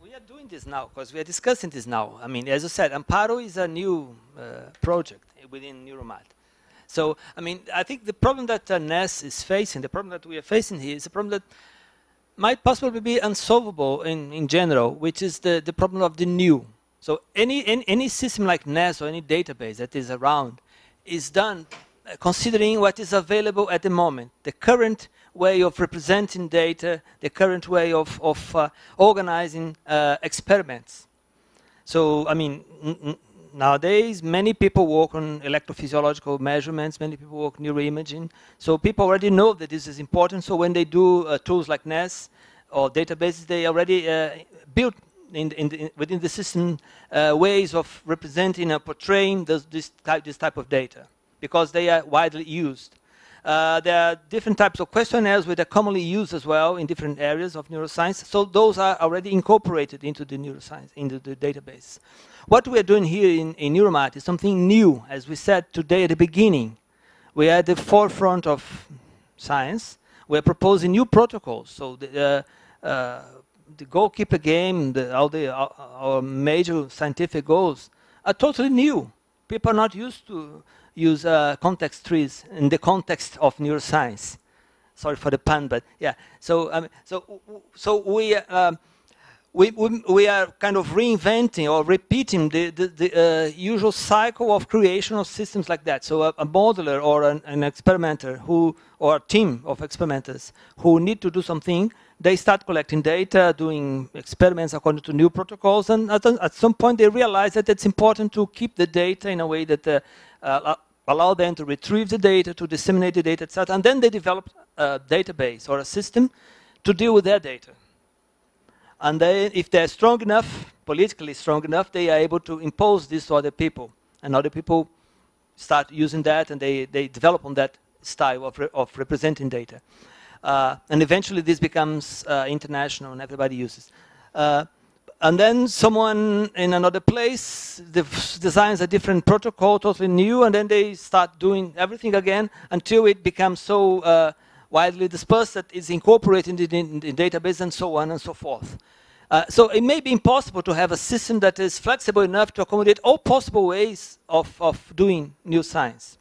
we are doing this now, because we are discussing this now. I mean, as I said, Amparo is a new uh, project within Neuromat. So, I mean, I think the problem that uh, N E S is facing, the problem that we are facing here is a problem that might possibly be unsolvable in, in general, which is the, the problem of the new. So any, any, any system like N E S or any database that is around is done uh, considering what is available at the moment, the current way of representing data, the current way of, of uh, organizing uh, experiments. So, I mean, n n nowadays, many people work on electrophysiological measurements, many people work neuroimaging. So people already know that this is important. So when they do uh, tools like N E S or databases, they already uh, built in, in the, within the system uh, ways of representing or portraying this, this, type, this type of data, because they are widely used. Uh, there are different types of questionnaires which are commonly used as well in different areas of neuroscience. So those are already incorporated into the neuroscience, into the database. What we are doing here in, in Neuromat is something new. As we said today at the beginning, we are at the forefront of science. We are proposing new protocols. So the, uh, uh, the goalkeeper game, the, all the, our, our major scientific goals are totally new. People are not used to use uh, context trees in the context of neuroscience. Sorry for the pun, but yeah. So, um, so, so we, uh, we, we, we are kind of reinventing or repeating the, the, the uh, usual cycle of creation of systems like that. So a, a modeler or an, an experimenter who, or a team of experimenters who need to do something, they start collecting data, doing experiments according to new protocols, and at, at some point they realize that it's important to keep the data in a way that uh, uh, allow them to retrieve the data, to disseminate the data, et cetera. And then they develop a database or a system to deal with their data. And they, if they're strong enough, politically strong enough, they are able to impose this to other people. And other people start using that, and they, they develop on that style of, re of representing data. Uh, and eventually this becomes uh, international and everybody uses. Uh, and then someone in another place designs a different protocol, totally new, and then they start doing everything again until it becomes so uh, widely dispersed that it's incorporated in the database and so on and so forth. Uh, so it may be impossible to have a system that is flexible enough to accommodate all possible ways of, of doing new science.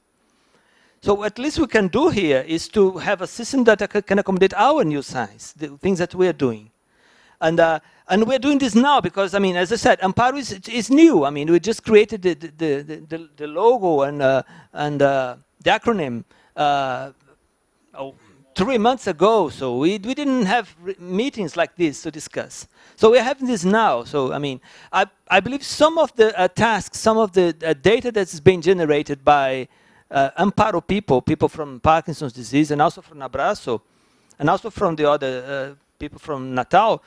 So what at least we can do here is to have a system that can accommodate our new science, the things that we are doing. And, uh, and we're doing this now because, I mean, as I said, Amparo is, is new. I mean, we just created the, the, the, the, the logo and, uh, and uh, the acronym uh, oh, three months ago. So we, we didn't have meetings like this to discuss. So we're having this now. So, I mean, I, I believe some of the uh, tasks, some of the uh, data that's being generated by Uh, Amparo people, people from Parkinson's disease, and also from Abraço, and also from the other uh, people from Natal,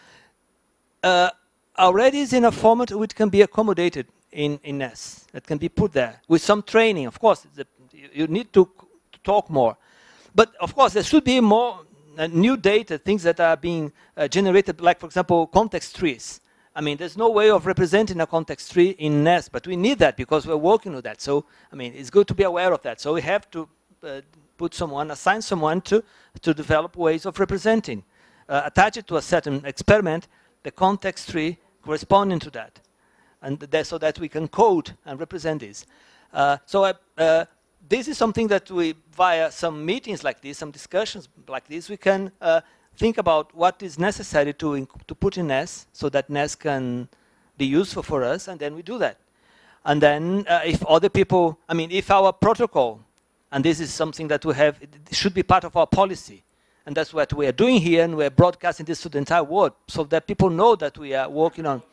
uh, already is in a format which can be accommodated in, in N E S. That can be put there with some training. Of course, the, you, you need to, to talk more. But of course, there should be more uh, new data, things that are being uh, generated, like, for example, context trees. I mean, there's no way of representing a context tree in N E S, but we need that because we're working with that. So, I mean, it's good to be aware of that. So we have to uh, put someone, assign someone to, to develop ways of representing. Uh, attach it to a certain experiment, the context tree corresponding to that. And that, so that we can code and represent this. Uh, so uh, uh, this is something that we, via some meetings like this, some discussions like this, we can uh, think about what is necessary to, to put in N E S so that N E S can be useful for us, and then we do that. And then uh, if other people, I mean, if our protocol, and this is something that we have, it should be part of our policy, and that's what we are doing here, and we're broadcasting this to the entire world so that people know that we are working on.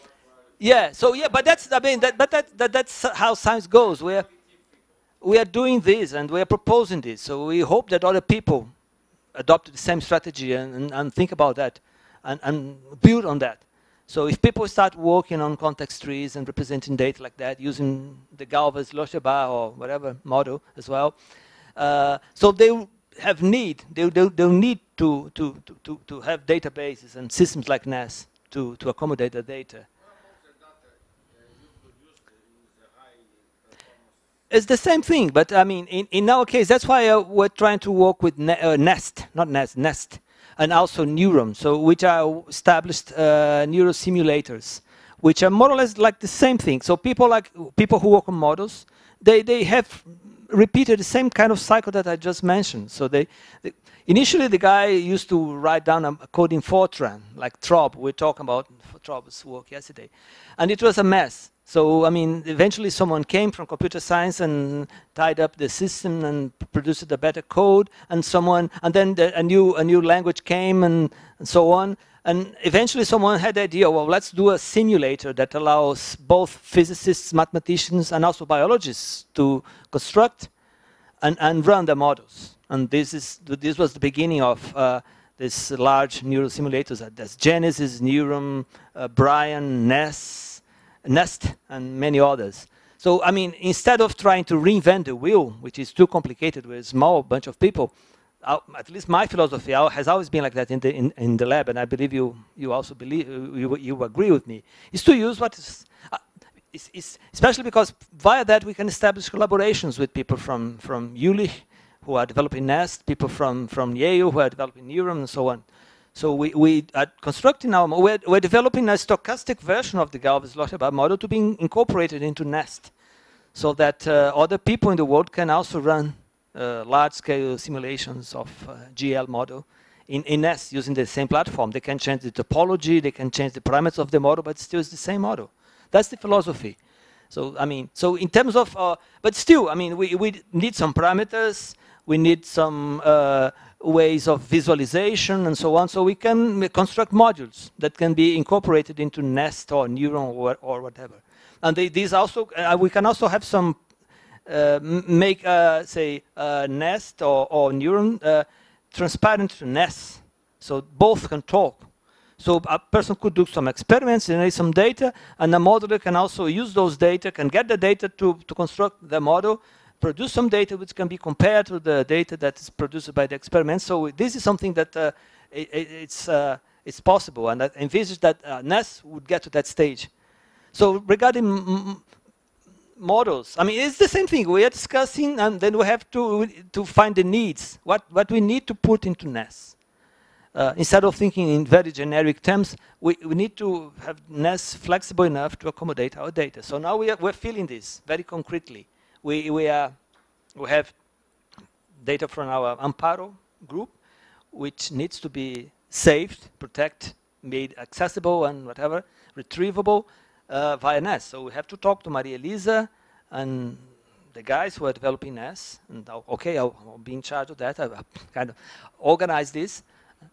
Yeah, so yeah, but that's, I mean, that, but that, that, that's how science goes. We're, we are doing this, and we are proposing this, so we hope that other people adopt the same strategy and, and, and think about that and, and build on that. So if people start working on context trees and representing data like that, using the Galvez, Lochabat, or whatever model as well, uh, so they have need, they, they, they'll need to, to, to, to have databases and systems like N E S to, to accommodate the data. It's the same thing, but I mean, in, in our case, that's why uh, we're trying to work with ne uh, NEST, not NEST, NEST. and also Neuron, so which are established uh, neurosimulators, which are more or less like the same thing. So people like people who work on models, they they have repeated the same kind of cycle that I just mentioned. So they, they initially the guy used to write down a code in Fortran, like Traub. We were talking about Traub's work yesterday, and it was a mess. So, I mean, eventually someone came from computer science and tied up the system and produced a better code, and someone, and then the, a new a new language came, and, and so on. And eventually someone had the idea, well, let's do a simulator that allows both physicists, mathematicians, and also biologists to construct and, and run the models. And this is this was the beginning of uh, this large neural simulators. There's Genesis, Neuron, uh, Brian, Ness, Nest, and many others. So, I mean, instead of trying to reinvent the wheel, which is too complicated with a small bunch of people, uh, at least my philosophy has always been like that in the in, in the lab, and I believe you you also believe you you agree with me, is to use what is, uh, is, is especially because via that we can establish collaborations with people from from Jülich who are developing Nest, people from from Yale who are developing Neuron, and so on. So we, we are constructing our, we're, we're developing a stochastic version of the Galvez-Lochaber model to be incorporated into Nest, so that uh, other people in the world can also run uh, large-scale simulations of uh, G L model in, in Nest using the same platform. They can change the topology, they can change the parameters of the model, but still it's the same model. That's the philosophy. So, I mean, so in terms of, uh, but still, I mean, we, we need some parameters, we need some uh, ways of visualization and so on, so we can construct modules that can be incorporated into Nest or Neuron or, or whatever. And they, these also, uh, we can also have some, uh, make, uh, say, uh, Nest or, or Neuron uh, transparent to Nest, so both can talk. So a person could do some experiments, generate some data, and the modeler can also use those data, can get the data to, to construct the model, produce some data which can be compared to the data that is produced by the experiment. So this is something that uh, it, it's, uh, it's possible, and I envisage that uh, Nest would get to that stage. So regarding m models, I mean, it's the same thing. We are discussing, and then we have to, to find the needs, what, what we need to put into Nest. Uh, instead of thinking in very generic terms, we, we need to have Nest flexible enough to accommodate our data. So now we are, we're feeling this very concretely. We, we, are, we have data from our Amparo group, which needs to be saved, protected, made accessible, and whatever, retrievable uh, via Nest. So we have to talk to Maria Elisa and the guys who are developing Nest. And I'll, okay, I'll, I'll be in charge of that. I'll kind of organize this.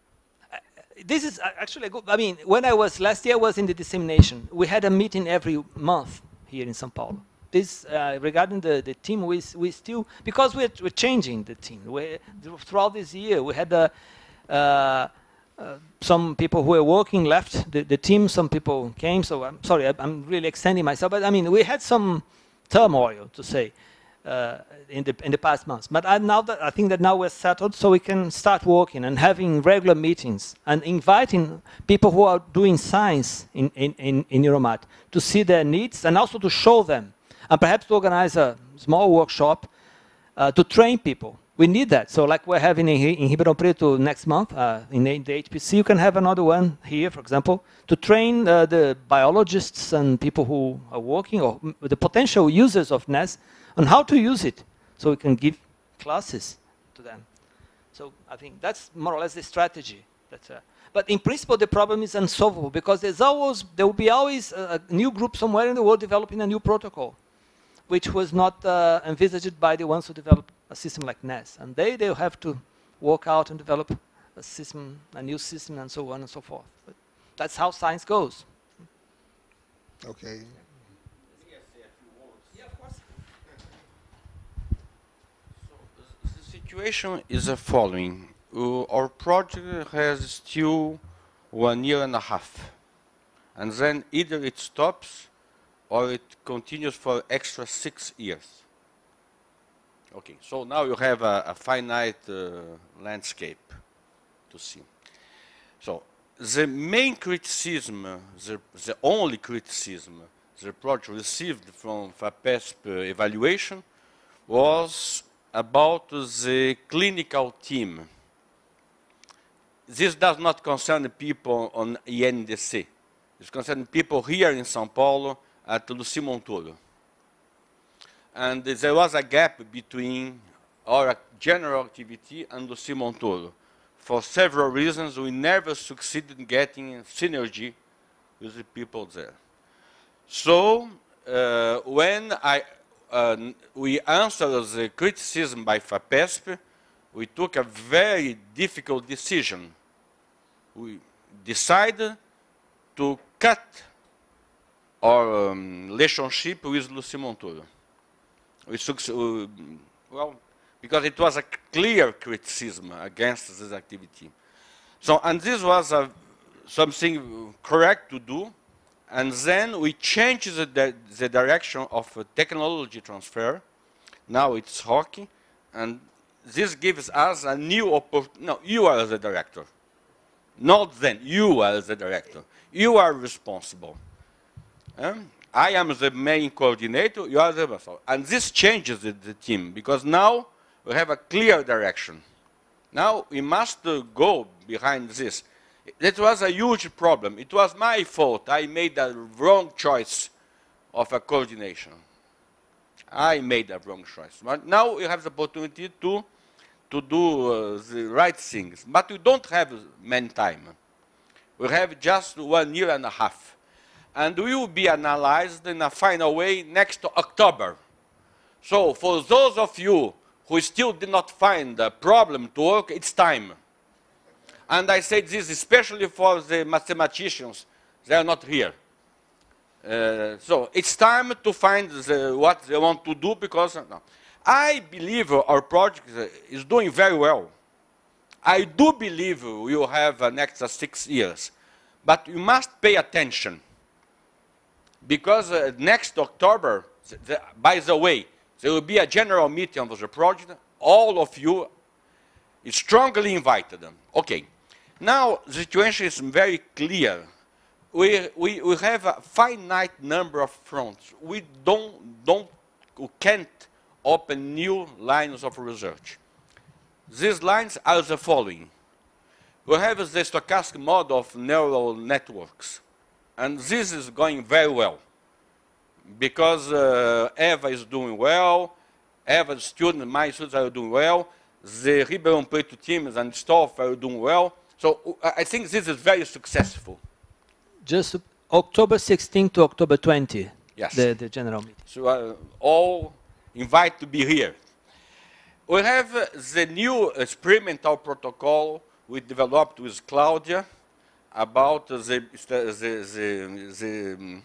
This is actually a good, I mean, when I was, last year I was in the dissemination. We had a meeting every month here in São Paulo. This, uh, regarding the, the team, we, we still, because we're, we're changing the team. We, throughout this year, we had uh, uh, uh, some people who were working left the, the team, some people came, so I'm sorry, I, I'm really extending myself, but I mean, we had some turmoil, to say, uh, in, the, in the past months. But I, now that, I think that now we're settled, so we can start working and having regular meetings and inviting people who are doing science in, in, in, in Neuromat to see their needs and also to show them. And perhaps to organize a small workshop uh, to train people. We need that. So like we're having in, in Ribeirão Preto next month, uh, in the, the H P C, you can have another one here, for example, to train uh, the biologists and people who are working, or the potential users of Nest, on how to use it. So we can give classes to them. So I think that's more or less the strategy. That's, uh, but in principle, the problem is unsolvable, because there's always, there will be always a, a new group somewhere in the world developing a new protocol, which was not uh, envisaged by the ones who developed a system like Nest. And they, they'll have to work out and develop a system, a new system, and so on and so forth. But that's how science goes.
Okay.
Yeah, of course.
So the situation is the following. Uh, our project has still one year and a half. And then either it stops or it continues for extra six years. Okay, so now you have a, a finite uh, landscape to see. So the main criticism, uh, the, the only criticism the project received from FAPESP evaluation was about the clinical team. this does not concern the people on I N D C. It concerns people here in São Paulo at Luci Montoro. And there was a gap between our general activity and Luci Montoro. For several reasons, we never succeeded in getting synergy with the people there. So uh, when I, uh, we answered the criticism by FAPESP, we took a very difficult decision. We decided to cut our um, relationship with Luci Montoro. We uh, well, because it was a clear criticism against this activity. So, and this was a, something correct to do, and then we changed the, di the direction of uh, technology transfer. Now it's hockey, and this gives us a new opportunity. No, you are the director. Not then, you are the director. You are responsible. Um, I am the main coordinator, you are the vessel. And this changes the, the team, because now we have a clear direction. Now we must uh, go behind this. That was a huge problem. It was my fault. I made a wrong choice of a coordination. I made a wrong choice. But now we have the opportunity to, to do uh, the right things. But we don't have many time. We have just one year and a half. And we will be analyzed in a final way next October. So for those of you who still did not find a problem to work, it's time. And I say this especially for the mathematicians. They are not here. Uh, so it's time to find the, what they want to do, because no. I believe our project is doing very well. I do believe we will have an extra six years. But you must pay attention. Because uh, next October, the, the, by the way, there will be a general meeting of the project. All of you is strongly invited. Okay. Now, the situation is very clear. We, we, we have a finite number of fronts. We don't, don't, we can't open new lines of research. These lines are the following. We have the stochastic model of neural networks. And this is going very well, because uh, Eva is doing well, Eva's students, my students are doing well, the Ribeirão Preto teams and staff are doing well. So uh, I think this is very successful.
Just October sixteenth to October twentieth,
yes.
the, the general meeting.
So uh, all invite to be here. We have uh, the new experimental protocol we developed with Claudia, about the, the, the, the,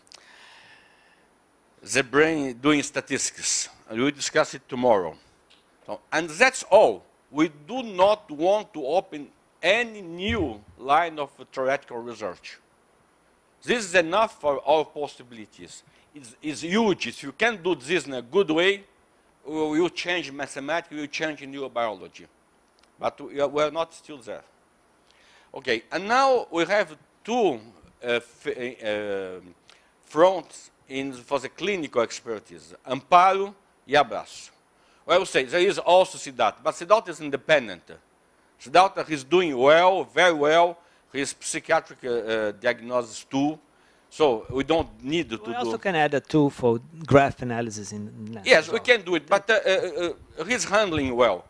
the brain doing statistics. And we'll discuss it tomorrow. So, and that's all. We do not want to open any new line of theoretical research. This is enough for all possibilities. It's, it's huge. If you can do this in a good way, we will change mathematics, we will change neurobiology. But we are, we are not still there. Okay, and now we have two uh, uh, fronts in, for the clinical expertise, Amparo and Abraço. Well, I will say, there is also Siddhartha, but Siddhartha is independent. Siddhartha is doing well, very well. His psychiatric uh, diagnosis too, so we don't need to
we
do...
We also can add a tool for graph analysis in, in
Yes, we can do it, but uh, uh, uh, he's handling well.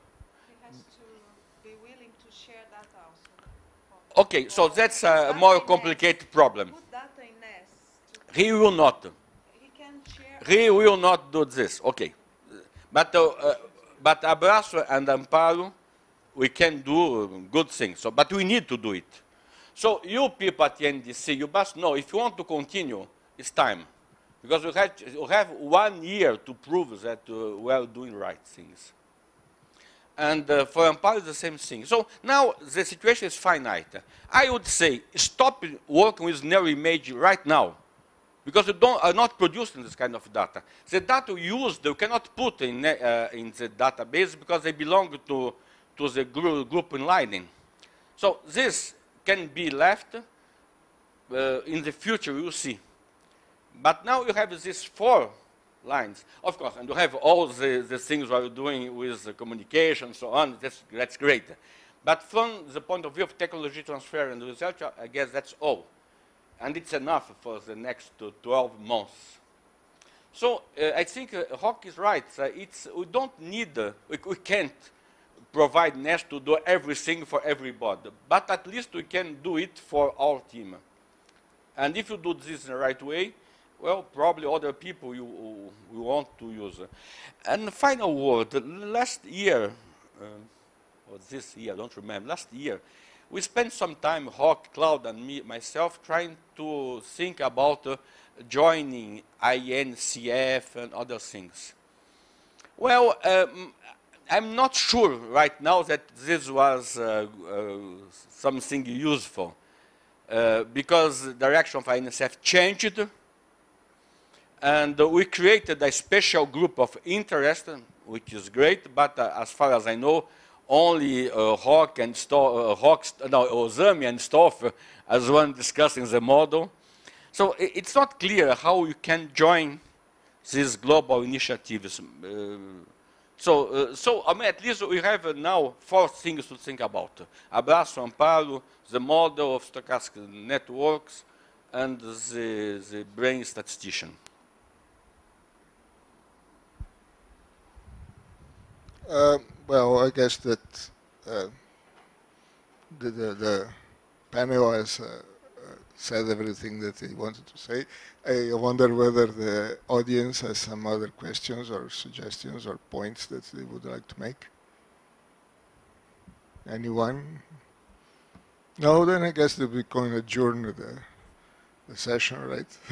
Okay, so that's a more complicated problem. He will not. He will not do this. Okay, but uh, uh, but Abraço and Amparo, we can do good things. So, but we need to do it. So you people at the N D C, you must know if you want to continue, it's time, because we have we have one year to prove that uh, we are doing right things. And uh, for Amparo, it's the same thing. So now the situation is finite. I would say stop working with neuroimaging right now, because you don't, are not producing this kind of data. The data we use, they cannot put in, uh, in the database because they belong to, to the group, group inlining. So this can be left. Uh, in the future, you will see. But now you have these four lines. Of course, and you have all the, the things we are doing with the communication and so on. That's, that's great. But from the point of view of technology transfer and research, I guess that's all. And it's enough for the next uh, twelve months. So uh, I think uh, Rock is right. Uh, it's, we don't need, uh, we, we can't provide Nest to do everything for everybody. But at least we can do it for our team. And if you do this in the right way, well, probably other people you, you want to use. And the final word, last year, uh, or this year, I don't remember, last year, we spent some time, Rock, Claude, and me, myself, trying to think about uh, joining I N C F and other things. Well, um, I'm not sure right now that this was uh, uh, something useful, uh, because the direction of I N C F changed, and uh, we created a special group of interest, which is great, but uh, as far as I know, only uh, Rock and Sto uh, Rock, no, Ozami and Stoff as one discussing the model. So it's not clear how you can join these global initiatives. Uh, so, uh, so I mean, at least we have uh, now four things to think about: Abraço, Amparo, the model of stochastic networks, and the, the brain statistician.
Uh, well, I guess that uh, the, the, the panel has uh, uh, said everything that they wanted to say. I wonder whether the audience has some other questions or suggestions or points that they would like to make. Anyone? No, then I guess that we can adjourn the, the session, right?